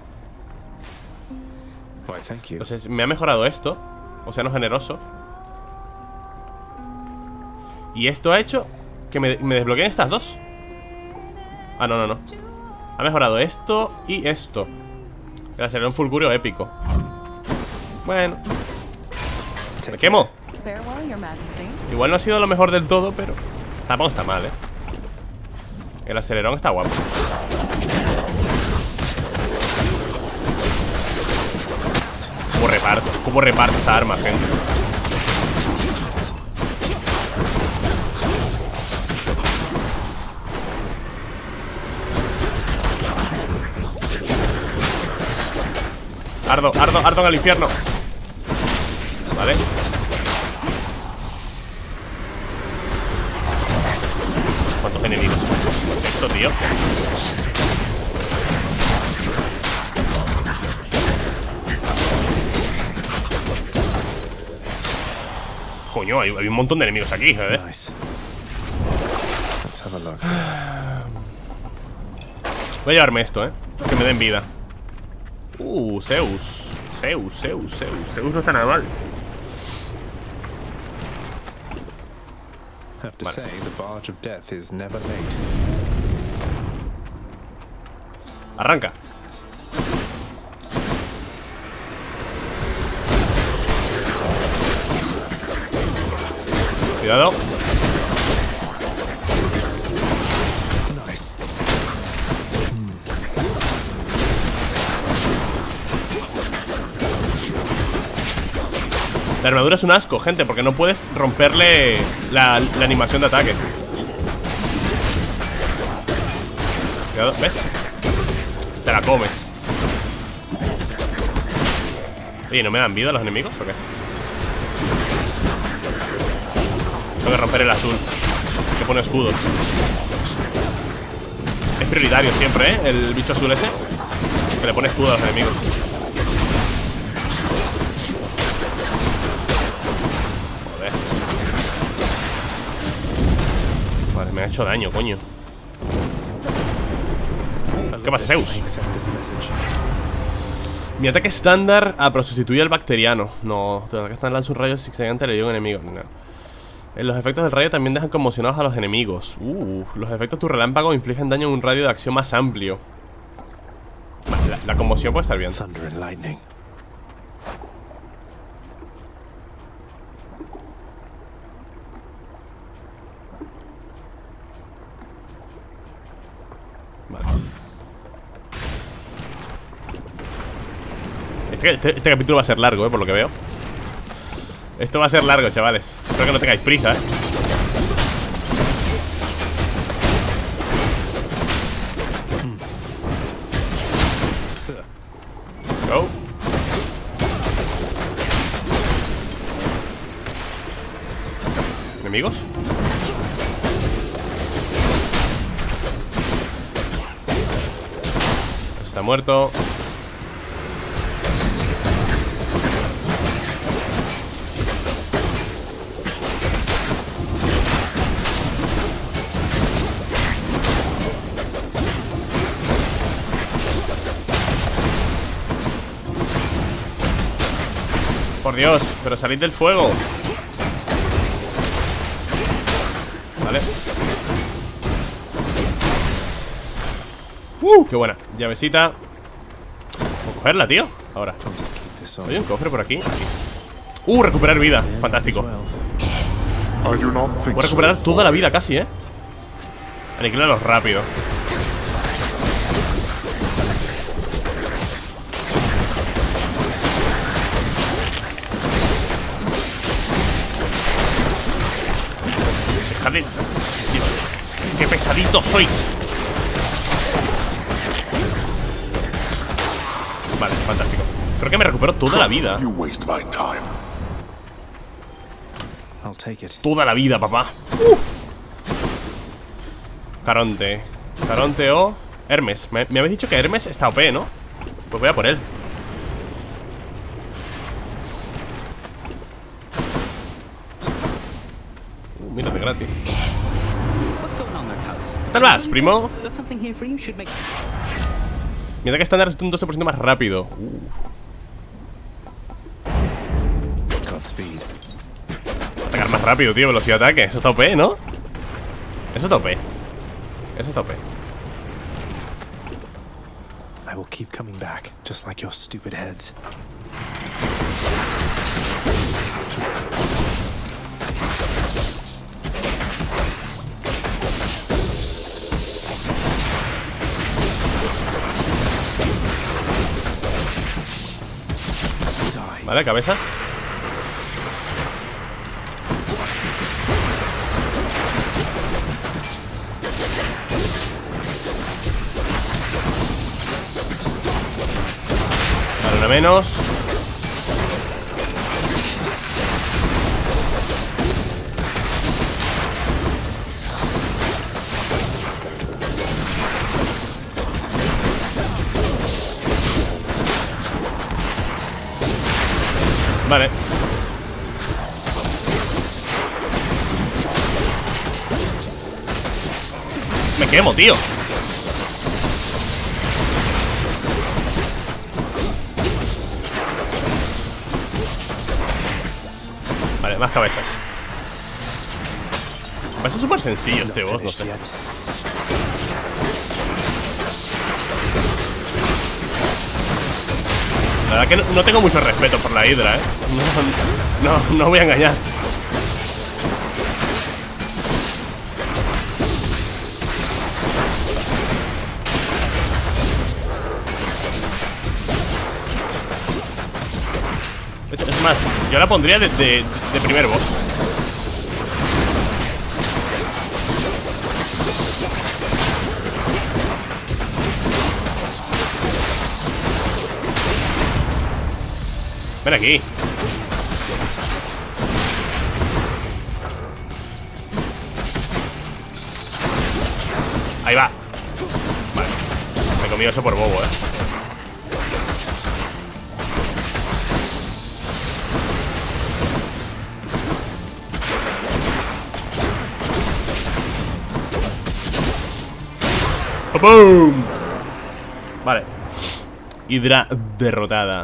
Why, thank you. Entonces, me ha mejorado esto. Océano generoso. Y esto ha hecho que me, me desbloqueen estas dos. Ah, no, no, no. Ha mejorado esto y esto. El acelerón fulgúreo épico. Bueno. Me quemo. Igual no ha sido lo mejor del todo, pero tampoco está mal, eh. El acelerón está guapo. ¿Cómo reparto? ¿Cómo reparto esta arma, gente? Ardo, ardo, ardo en el infierno. Vale. ¿Cuántos enemigos? ¿Qué es esto, tío? Coño, hay, hay un montón de enemigos aquí, ¿eh? Voy a llevarme esto, ¿eh? Que me den vida. Uh, Zeus. Zeus, Zeus, Zeus. Zeus no está nada mal. Have to say, the barge of death is never late. Arranca. Cuidado. Nice. La armadura es un asco, gente, porque no puedes romperle la, la animación de ataque. Cuidado, ¿ves? Te la comes. Oye, ¿no me dan vida los enemigos o qué? Tengo que romper el azul, que pone escudos. Es prioritario siempre, ¿eh? El bicho azul ese. Que le pone escudo a los enemigos. Joder. Vale, me ha hecho daño, coño. ¿Qué pasa, Zeus? Mi ataque estándar. Ah, pero sustituye al bacteriano. No, tu ataque estándar lanza un rayo zigzagante le dio a un enemigo. No. Eh, Los efectos del rayo también dejan conmocionados a los enemigos. Uh, los efectos de tu relámpago infligen daño en un radio de acción más amplio. Vale, la, la conmoción puede estar bien. Thunder and lightning. Vale. Este, este, este capítulo va a ser largo, eh, por lo que veo. Esto va a ser largo, chavales. Espero que no tengáis prisa, eh. Go. ¿Enemigos? Está muerto. Por Dios, pero salid del fuego. Vale. Uh, qué buena. Llavecita. ¿Puedo cogerla, tío? Ahora. Hay un cofre por aquí. Aquí. Uh, recuperar vida. Fantástico. Puedo recuperar toda la vida casi, eh. Aniquilarlos rápido. Dejadle. ¡Qué pesaditos sois! Vale, fantástico. Creo que me recupero toda la vida. Toda la vida, papá. uh. Caronte. Caronte o Hermes. Me, me habéis dicho que Hermes está O P, ¿no? Pues voy a por él. Uh, mírate, gratis. ¿Qué tal vas, primo? Mi ataque estándar es un doce por ciento más rápido. uh. Atacar más rápido, tío, velocidad de ataque. Eso está O P, ¿no? Eso está O P. Eso está O P. I will keep coming back, just like your stupid heads. Vale, cabezas. Vale, una menos. Vale. Me quemo, tío. Vale, más cabezas. Parece súper sencillo este boss, no sé. La verdad que no, no tengo mucho respeto por la Hydra, ¿eh? No, no, no voy a engañar. Es más, yo la pondría de, de, de primer boss. Ven aquí. Ahí va. comido eso por bobo, eh. ¡Boom! Vale. Hydra derrotada.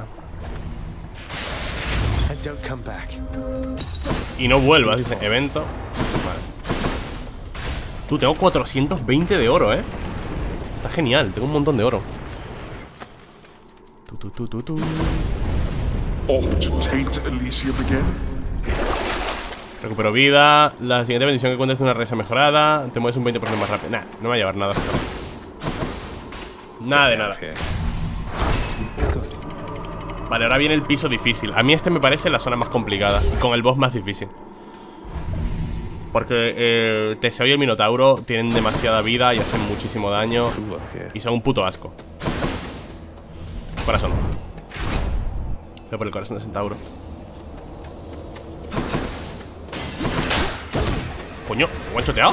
Y no vuelvas, dice evento. Vale. Tú, tengo cuatrocientos veinte de oro, eh. Está genial, tengo un montón de oro. Tu, tu, tu, tu, tu. Off to taint Elysium again. Recupero vida. La siguiente bendición que cuentas es una resa mejorada. Te mueves un veinte por ciento más rápido. Nah, no me va a llevar nada. Nada de nada. Vale, ahora viene el piso difícil. A mí este me parece la zona más complicada, con el boss más difícil. Porque eh, Teseo y el Minotauro tienen demasiada vida y hacen muchísimo daño. Y son un puto asco. Corazón. Voy por el corazón de Centauro. Coño, ¿me han choteado?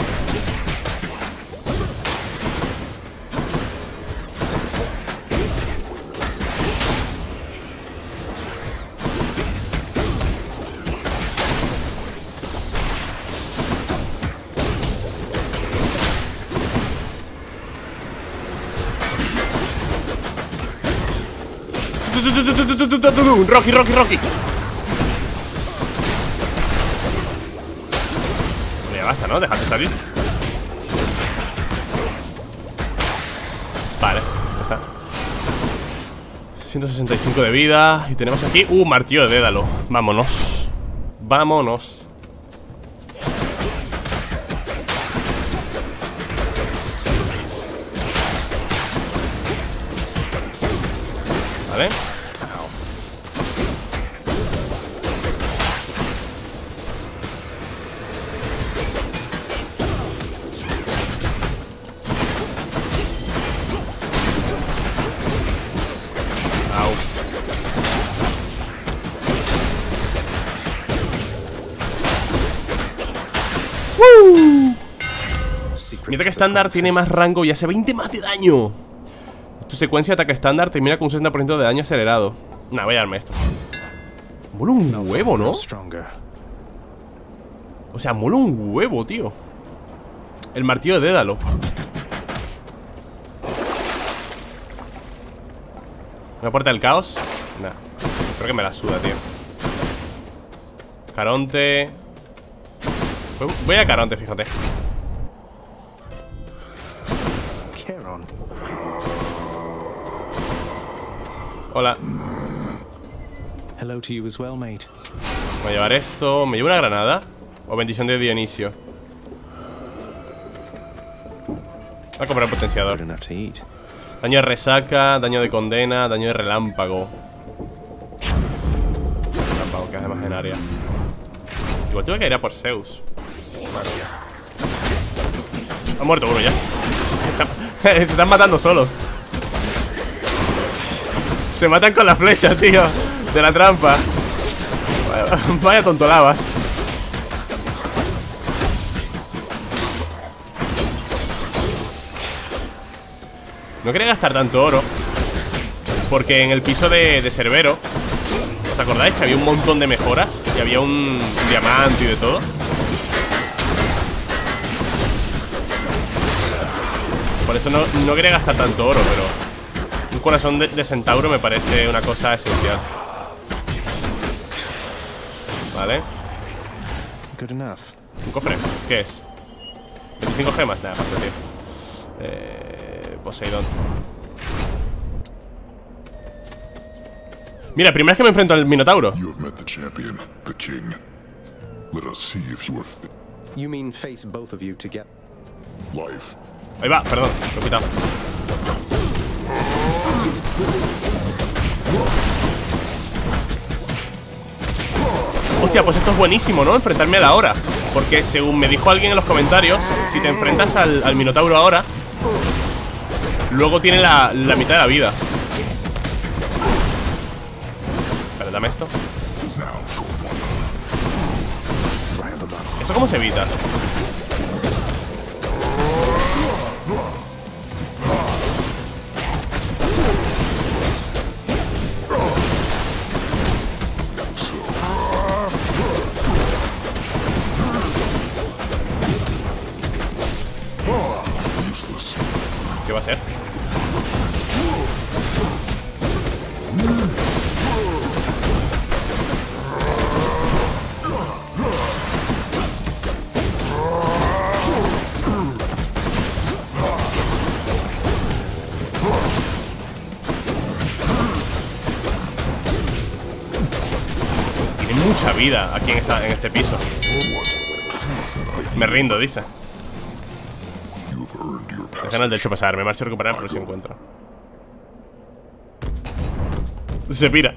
Rocky, Rocky, Rocky. Ya basta, ¿no? Déjate salir. Vale, ya está. ciento sesenta y cinco de vida. Y tenemos aquí, uh, martillo de Dédalo. Vámonos. Vámonos. Vale. Mi ataque estándar tiene más rango y hace veinte más de daño. Tu secuencia de ataque estándar termina con un sesenta por ciento de daño acelerado. Nah, voy a darme esto. Mola un huevo, ¿no? O sea, mola un huevo, tío. El martillo de Dédalo. ¿Una puerta del caos? Nah, creo que me la suda, tío. Caronte. Voy a Caronte, fíjate. Hola. Hello to you as well, mate. Voy a llevar esto. ¿Me llevo una granada? O bendición de Dionisio. Voy a comprar un potenciador. Daño de resaca, daño de condena, daño de relámpago. Relámpago que hace más en área. Igual tuve que ir a por Zeus. Vale. Ha muerto uno ya. Se están matando solos. Se matan con la flecha, tío. De la trampa. Vaya, vaya tontolabas. No quería gastar tanto oro, porque en el piso de, de Cerbero, ¿os acordáis que había un montón de mejoras? Y había un diamante y de todo. Por eso no, no quería gastar tanto oro, pero un corazón de, de centauro me parece una cosa esencial. Vale. Un cofre, ¿qué es? ¿veinticinco gemas? Nada, paso, tío. Eh, Poseidón. Mira, primera vez que me enfrento al Minotauro. You mean face both of you to get life. Ahí va, perdón, lo he quitado. Hostia, pues esto es buenísimo, ¿no? Enfrentarme a la hora. Porque según me dijo alguien en los comentarios, si te enfrentas al, al Minotauro ahora, luego tiene la, la mitad de la vida. Vale, dame esto. ¿Esto cómo se evita? Mucha vida aquí en, esta, en este piso. Me rindo, dice. Dejan de hecho pasar, me marcho a recuperar por si encuentro. Se pira.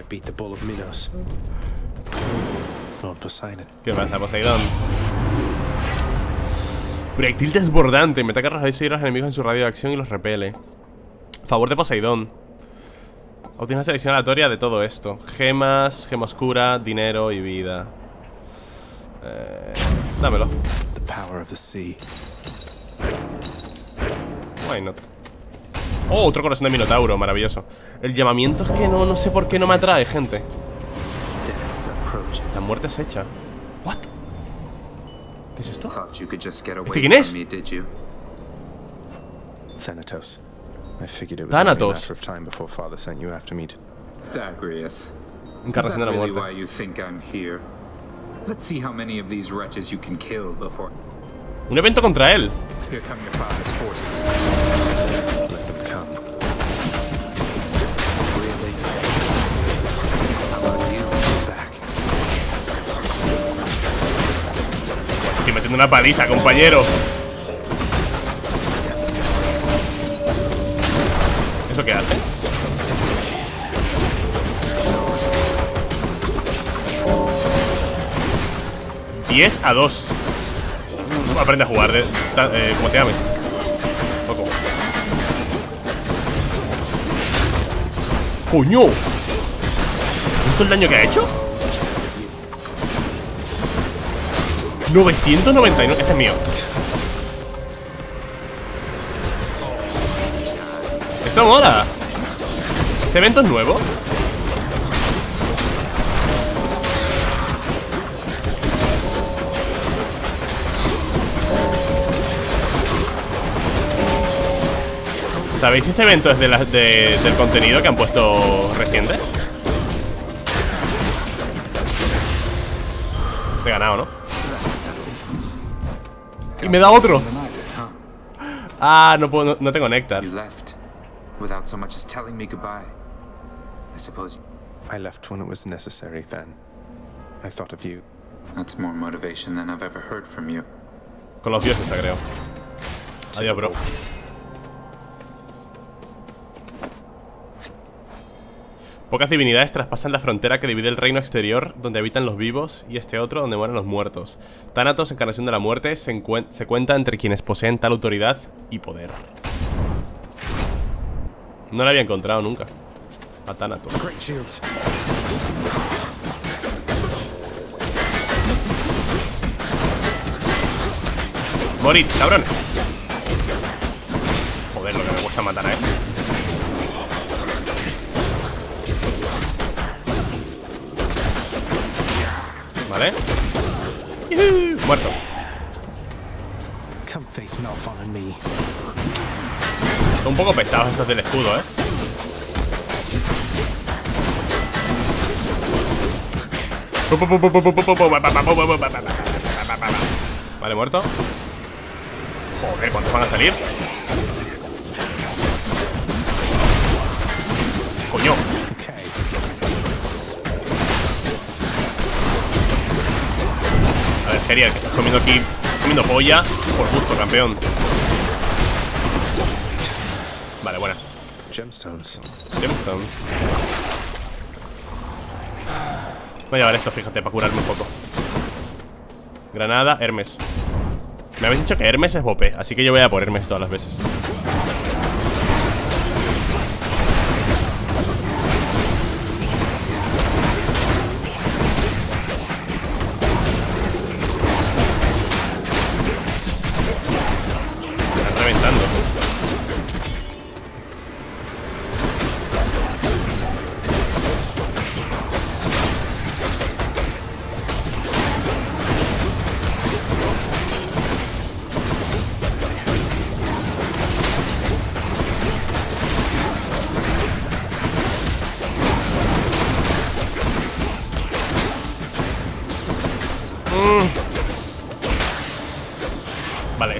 ¿Qué pasa, Poseidón? Proyectil desbordante. Me ataca rayos y a los enemigos en su radio de acción y los repele. Favor de Poseidón. Obtienes una selección aleatoria de todo esto. Gemas, gema oscura, dinero y vida. Eh, dámelo. Why not? Oh, otro corazón de Minotauro, maravilloso. El llamamiento es que no, no sé por qué no me atrae, gente. La muerte es hecha. What? ¿Qué es esto? ¿Este quién es? Thanatos. I figured it was Thanatos. only a matter of time before Father sent you after me. Zagreus. Encarnación de la really muerte. why you think I'm here? Let's see how many of these wretches you can kill before. Un evento contra él. Here come your father's forces. Let them come. Really? How about you back? Estoy metiendo una paliza, compañero. ¿Eso qué hace? diez a dos. Aprende a jugar de, eh, ¿cómo te llames? Poco. ¡Coño! ¿Esto es el daño que ha hecho? novecientos noventa y nueve. Este es mío. Esto mola. ¿Este evento es nuevo? ¿Sabéis si este evento es de la, de, del contenido que han puesto reciente? Te he ganado, ¿no? Y me da otro. Ah, no puedo, no, no tengo néctar. Without so much as telling me goodbye. I suppose I left when it was necessary, then. I thought of you. That's more motivation than I've ever heard from you. Con los dioses, creo. Adiós, bro. Pocas divinidades traspasan la frontera que divide el reino exterior, donde habitan los vivos, y este otro, donde mueren los muertos. Thanatos, encarnación de la muerte, se, se cuenta entre quienes poseen tal autoridad y poder. No la había encontrado nunca. A Thanatos. Morid, cabrón. Joder, lo que me cuesta matar a ese. Vale. ¡Yuhu! Muerto. Son un poco pesados estos del escudo, eh. Vale, muerto. Joder, ¿cuántos van a salir? Coño. A ver, Gerial, que estás comiendo aquí, comiendo polla por gusto, campeón. Vale, buena. Gemstones. Gemstones. Voy a llevar esto, fíjate, para curarme un poco. Granada, Hermes. Me habéis dicho que Hermes es Bope, así que yo voy a por Hermes todas las veces. Están reventando.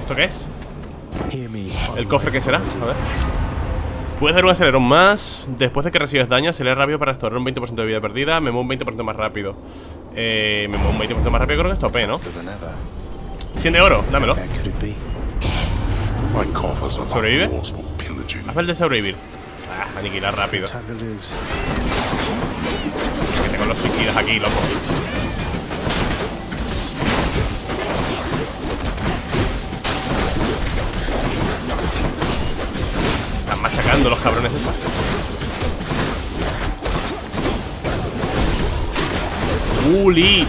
¿Esto qué es? ¿El cofre qué será? A ver. Puedes dar un acelerón más. Después de que recibes daño, acelera rápido para restaurar un veinte por ciento de vida perdida. Me muevo un veinte por ciento más rápido. Eh, me muevo un veinte por ciento más rápido, creo que es tope, ¿no? cien de oro, dámelo. ¿Sobrevive? Haz el de sobrevivir. Ah, aniquilar rápido. Que tengo los suicidas aquí, loco. Están machacando los cabrones esos. ¡Uli!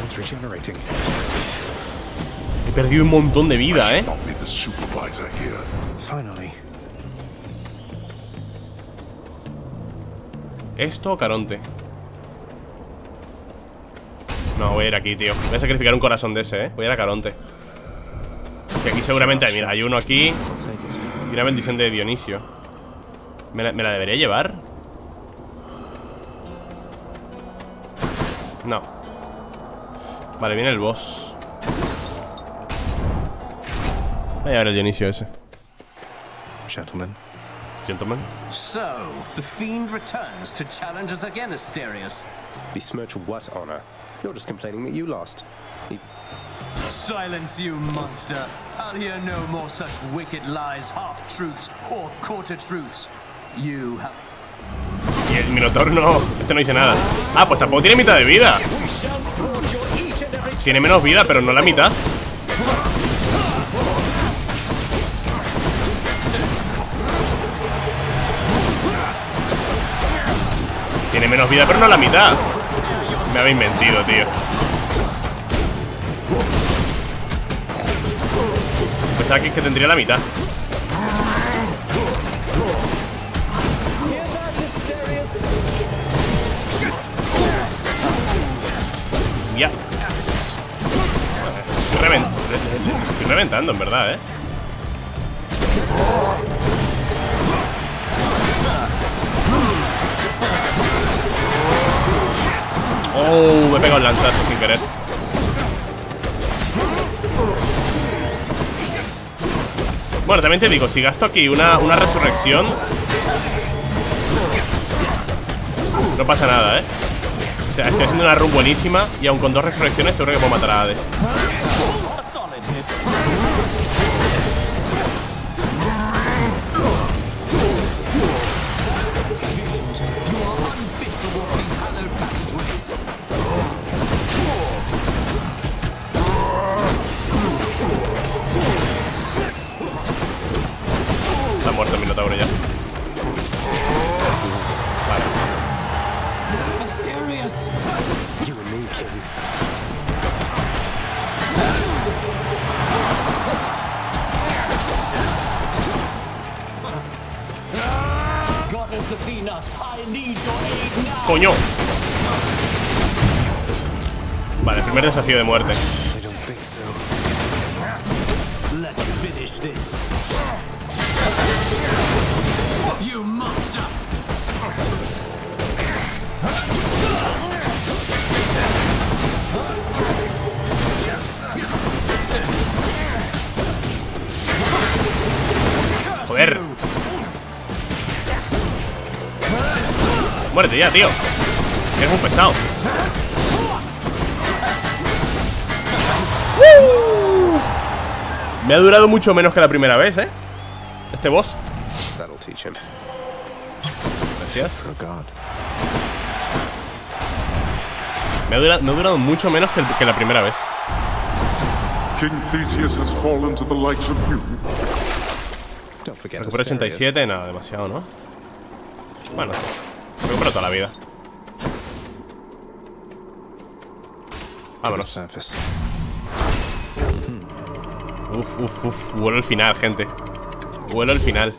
He perdido un montón de vida, ¿eh? ¿Esto o Caronte? No, voy a ir aquí, tío. Voy a sacrificar un corazón de ese, ¿eh? Voy a ir a Caronte. Que aquí seguramente hay, mira, hay uno aquí y una bendición de Dionisio. ¿Me la, me la debería llevar? No. Vale, viene el boss. Voy a ver el Dionisio ese. Gentlemen. Gentlemen. So, the fiend returns to challenge us again, Asterius. Besmirch what honor? You're just complaining that you lost. He... Silence, you monster. I'll hear no more such wicked lies, half-truths, or quarter-truths. You have... Y el Minotaur no... Este no dice nada. Ah, pues tampoco tiene mitad de vida. Tiene menos vida, pero no la mitad. Tiene menos vida, pero no la mitad. Me habéis mentido, tío. Pensaba que es que tendría la mitad. Ya. Estoy, revent estoy reventando, en verdad, eh. Oh, me he pegado el lanzazo sin querer. Bueno, también te digo, si gasto aquí una, una resurrección, no pasa nada, ¿eh? O sea, estoy haciendo una run buenísima y aun con dos resurrecciones seguro que puedo matar a Hades. Está muerto el Minotauro ya. Vale. ¡Coño! Vale, primer desafío de muerte. Joder. Muérete ya, tío. Eres un pesado. ¡Uh! Me ha durado mucho menos que la primera vez, ¿eh? Este boss. Gracias. Me ha, durado, me ha durado mucho menos que, el, que la primera vez. King Theseus has fallen to the likes of you. Recupero ochenta y siete, nada, demasiado, ¿no? Bueno, sí. Recupero toda la vida. Vámonos. Uf, uf, uf. Vuelo al final, gente. Vuelo al final.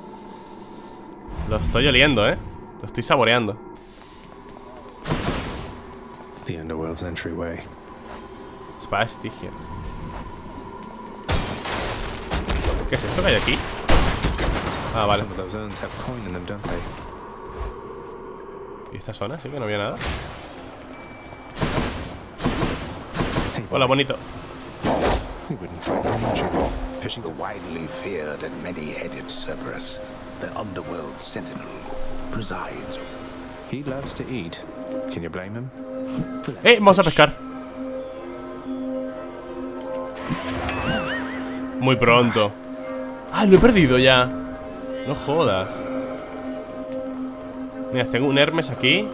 Lo estoy oliendo, ¿eh? Lo estoy saboreando. The Underworld's entryway. Espada Estigia. ¿Qué es esto que hay aquí? Ah, vale. ¿Y esta zona? Sí que no había nada. Hola, bonito. fishing. The widely feared and many-headed Cerberus, the underworld sentinel, presides. He loves to eat. Can you blame him? Eh, vamos a pescar. Muy pronto. Ah, lo he perdido ya. No jodas. Mira, tengo un Hermes aquí.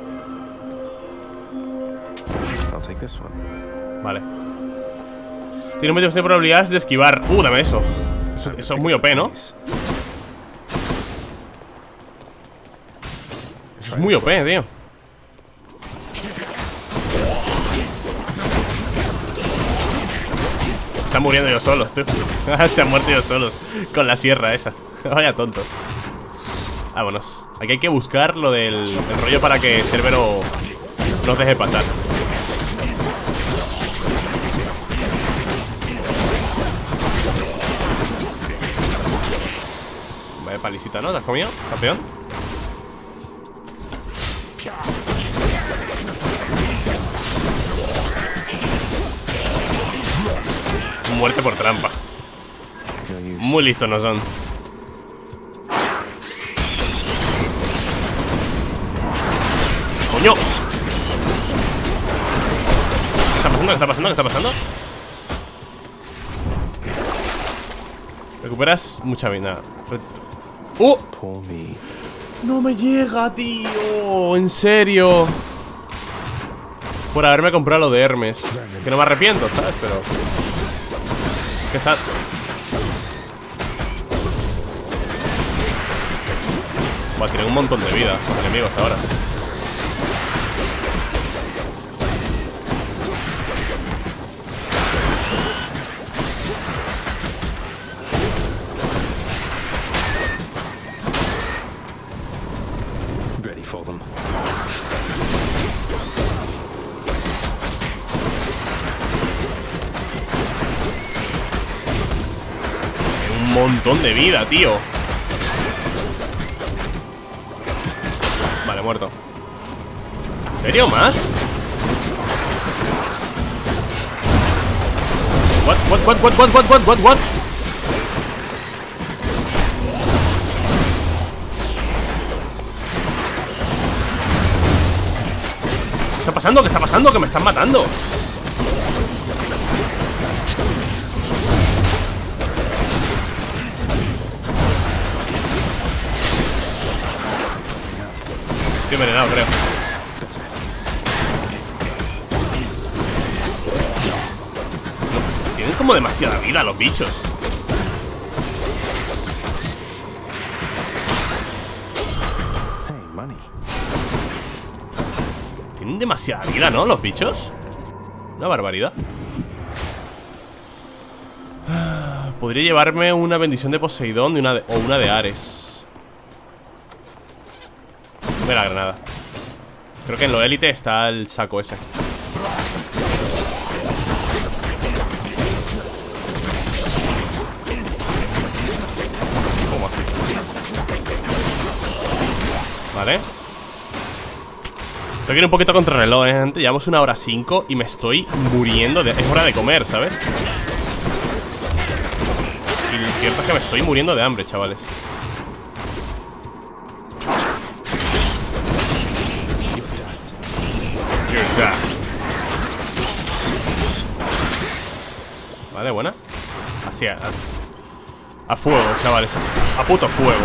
I'll take this one. Vale. Tiene un veinte por ciento de probabilidades de esquivar. Uh, dame eso. Eso, eso es muy O P, ¿no? Eso es muy O P, tío. Están muriendo ellos solos, tú. Se han muerto ellos solos. Con la sierra esa. Vaya tontos. Vámonos. Aquí hay que buscar lo del el rollo para que Cerbero nos deje pasar. Vaya palisita, ¿no? ¿Te has comido, campeón? Muerte por trampa. Muy listos no son. ¡Coño! ¿Qué está pasando? ¿Qué está pasando? ¿Qué está pasando? Recuperas mucha vida. ¡Oh! No me llega, tío. En serio. Por haberme comprado lo de Hermes. Que no me arrepiento, ¿sabes? Pero... qué sad. Va a tener un montón de vida los enemigos ahora. Ready for them. Un montón de vida, tío. Vale, muerto. ¿En serio? ¿Más? What, what, what, what, what, what, what, what, what? ¿Qué está pasando? ¿Qué está pasando? Que me están matando. Estoy envenenado, creo. No, tienen como demasiada vida los bichos. Hey, money. Tienen demasiada vida, ¿no? Los bichos. Una barbaridad. Podría llevarme una bendición de Poseidón de una de, o una de Ares. La granada. Creo que en lo élite está el saco ese. ¿Cómo así? Vale. Tengo que ir un poquito contra el reloj, ¿eh, gente? Llevamos una hora cinco y me estoy muriendo de... Es hora de comer, ¿sabes? Y lo cierto es que me estoy muriendo de hambre, chavales. Vale, buena. Así, a, a fuego, chavales. A puto fuego.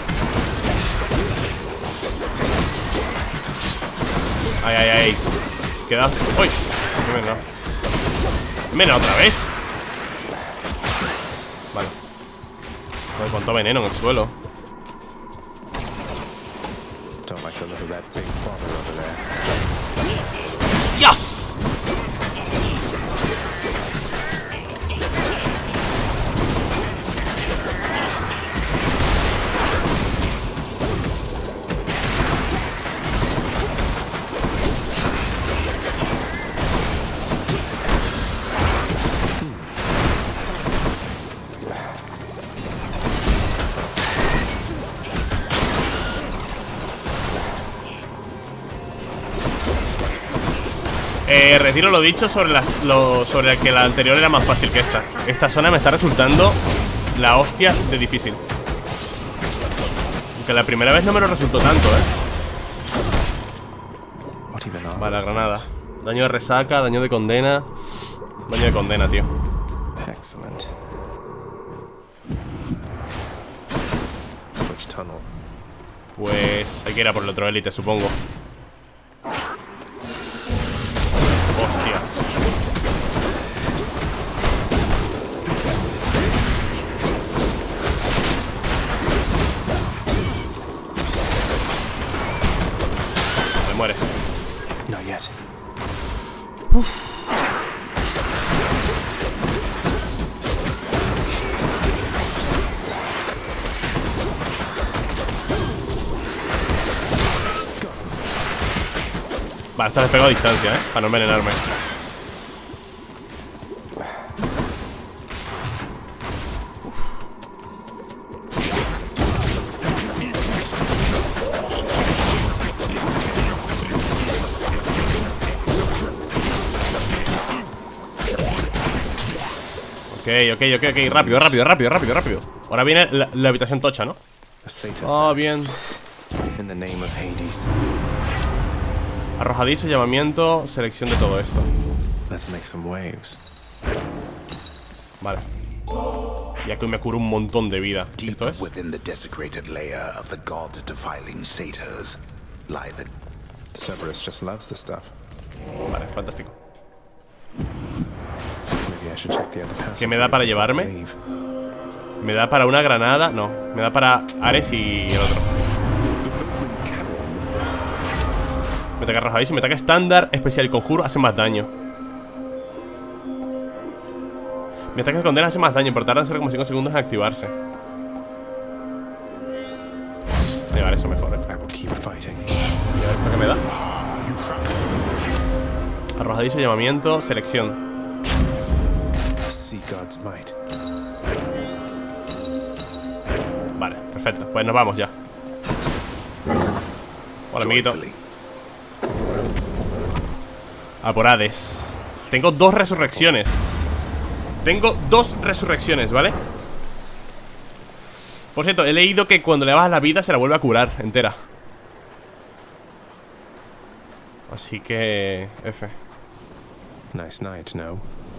Ay, ay, ay. Queda... ¡Uy! Venga. Venga, otra vez. Vale. Joder, cuánto veneno en el suelo. Don't like the look of that big bother over there. ¡Yes! Eh, retiro lo dicho sobre, la, lo, sobre que la anterior era más fácil que esta. Esta zona me está resultando la hostia de difícil. Aunque la primera vez no me lo resultó tanto, ¿eh? Vale, la granada. Daño de resaca, daño de condena. Daño de condena, tío. Excellent. Which tunnel? Pues hay que ir a por el otro élite, supongo. Hostias. Me muere. Not yet. Uf. Vale, esta les pego a distancia, ¿eh? Para no envenenarme. Ok, ok, ok, ok, rápido, rápido, rápido, rápido, rápido. Ahora viene la, la habitación tocha, ¿no? Oh, bien. In the name of Hades. Arrojadizo, llamamiento, selección de todo esto. Let's make some waves. Vale. Y aquí me curo un montón de vida. ¿Esto es? Within the desecrated layer of the god-defiling satyrs lie the... Cerberus just loves the stuff. Vale, fantástico. Maybe I should check the other passageways. ¿Qué me da para llevarme? ¿Me da para una granada? No, me da para Ares y el otro. Me ataca arrojadizo, me ataca estándar, especial y conjuro, hace más daño. Mi ataque de condena hace más daño, pero tardan cero coma cinco segundos en activarse. Voy a llevar eso mejor, ¿eh? Y a ver esto que me da. Arrojadizo, llamamiento, selección. Vale, perfecto, pues nos vamos ya. Hola, amiguito. A por Hades. Tengo dos resurrecciones. Tengo dos resurrecciones, ¿vale? Por cierto, he leído que cuando le bajas la vida se la vuelve a curar entera. Así que... F. Nice night, no?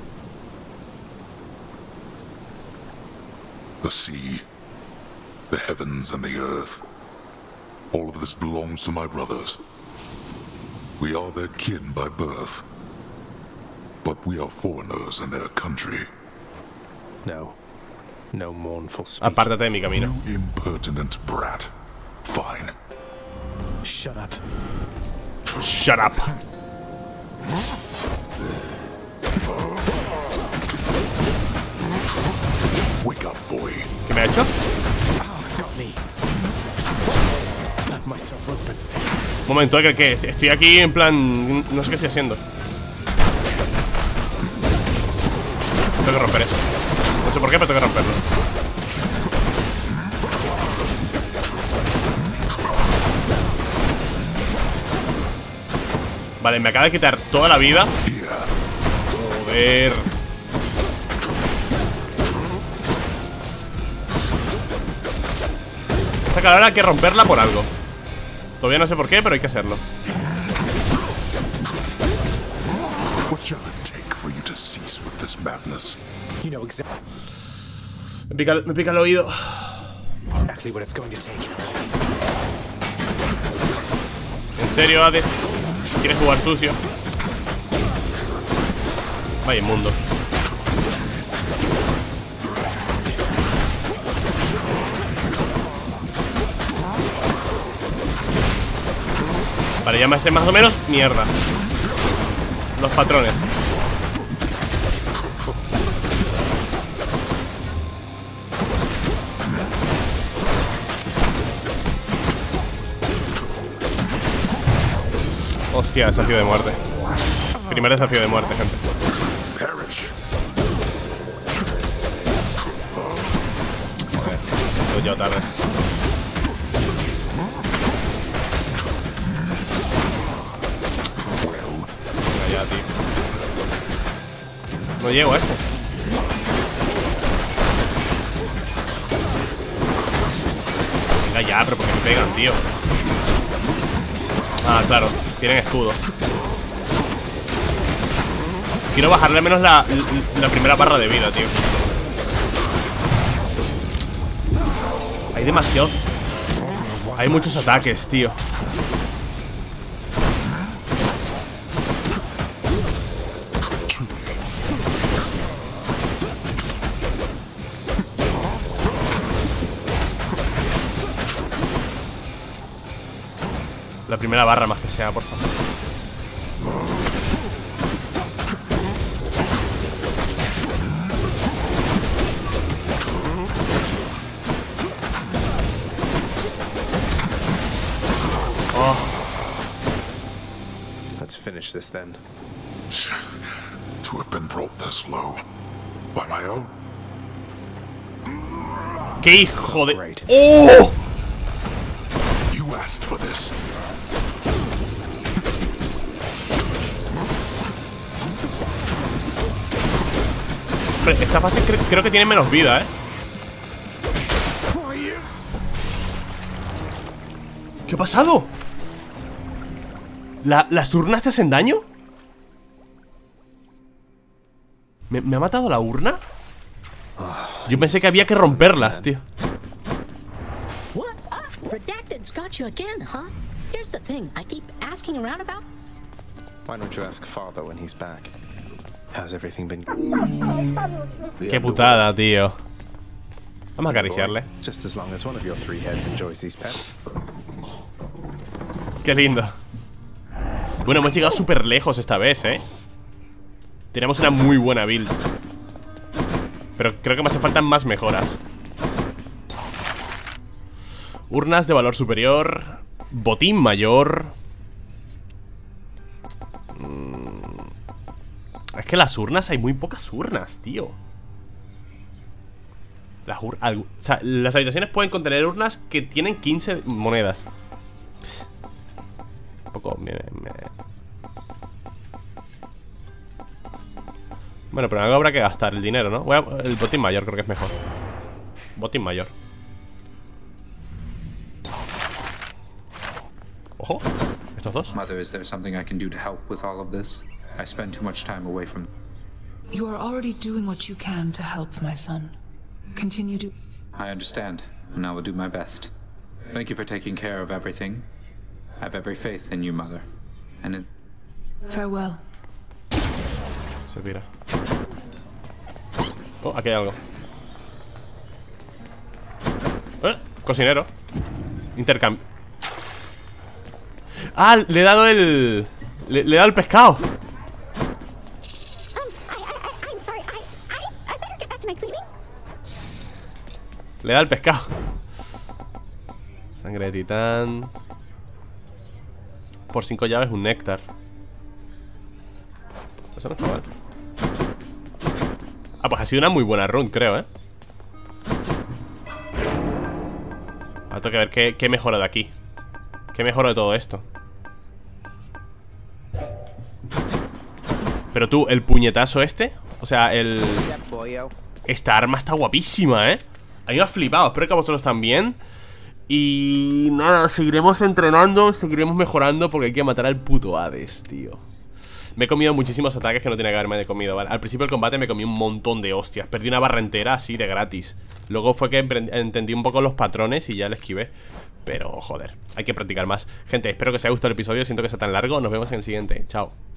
The sea, the heavens and the earth. All of this belongs to my brothers. We are their kin by birth, but we are foreigners in their country. No. No mournful speech. Apártate de mi camino. You impertinent brat. Fine. Shut up. Shut up. Wake up, boy. ¿Qué me ha hecho? Un momento, que, que estoy aquí en plan... No sé qué estoy haciendo. Tengo que romper eso. No sé por qué, pero tengo que romperlo. Vale, me acaba de quitar toda la vida. Joder. Esta calavera hay que romperla por algo. Todavía no sé por qué, pero hay que hacerlo. Me pica, me pica el oído. ¿En serio, Hades? ¿Quieres jugar sucio? Vaya inmundo. Vale, ya me hace más o menos mierda los patrones. Hostia, desafío de muerte. Primer desafío de muerte, gente. Joder, estoy ya tarde. Venga ya, tío. No llego a ese. Ya, pero ¿por qué me pegan, tío? Ah, claro, tienen escudos. Quiero bajarle al menos la, la, la primera barra de vida, tío. Hay demasiados. Hay muchos ataques, tío. La primera barra más que sea, por favor. Oh. Let's finish this then. To have been brought this low by my own. ¡Qué hijo de... ¡Oh! You asked for this. Esta fase cre creo que tiene menos vida, ¿eh? ¿Qué ha pasado? ¿La, ¿Las urnas te hacen daño? ¿Me, ¿Me ha matado la urna? Yo pensé que había que romperlas, tío. What? Uh, Redacted's got you again, huh? Here's the thing, I keep asking around about. Why don't you ask Father when he's back? How's everything been? Qué putada, tío. Vamos a acariciarle. Just as long as one of your three heads enjoys these pets. Qué lindo. Bueno, hemos llegado súper lejos esta vez, ¿eh? Tenemos una muy buena build. Pero creo que me hace faltan más mejoras. Urnas de valor superior. Botín mayor. Es que las urnas, hay muy pocas urnas, tío. Las, ur o sea, las habitaciones pueden contener urnas que tienen quince monedas. Un poco... Me, me... Bueno, pero algo habrá que gastar el dinero, ¿no? Voy a... El botín mayor creo que es mejor. Botín mayor. Ojo, estos dos. Mother, is there something I can do to help with all of this? I spend too much time away from... You are already doing what you can to help, my son. Continue to... I understand, and I will do my best. Thank you for taking care of everything. I have every faith in you, Mother. And it... Farewell. Se pira. Oh, aquí hay algo. ¿Eh? Cocinero. Intercambio. Ah, le he dado el... Le, le he dado el pescado. Le da el pescado. Sangre de titán. Por cinco llaves un néctar. Eso no está mal. Ah, pues ha sido una muy buena run, creo, ¿eh? Ahora tengo que ver qué, qué mejora de aquí. ¿Qué mejora de todo esto? Pero tú, el puñetazo este. O sea, el... Esta arma está guapísima, ¿eh? A mí me ha flipado, espero que a vosotros también. Y nada, seguiremos entrenando, seguiremos mejorando porque hay que matar al puto Hades, tío. Me he comido muchísimos ataques que no tenía que haberme comido, ¿vale? Al principio del combate me comí un montón de hostias. Perdí una barra entera así de gratis. Luego fue que entendí un poco los patrones y ya le esquivé. Pero, joder, hay que practicar más. Gente, espero que os haya gustado el episodio. Siento que sea tan largo, nos vemos en el siguiente, chao.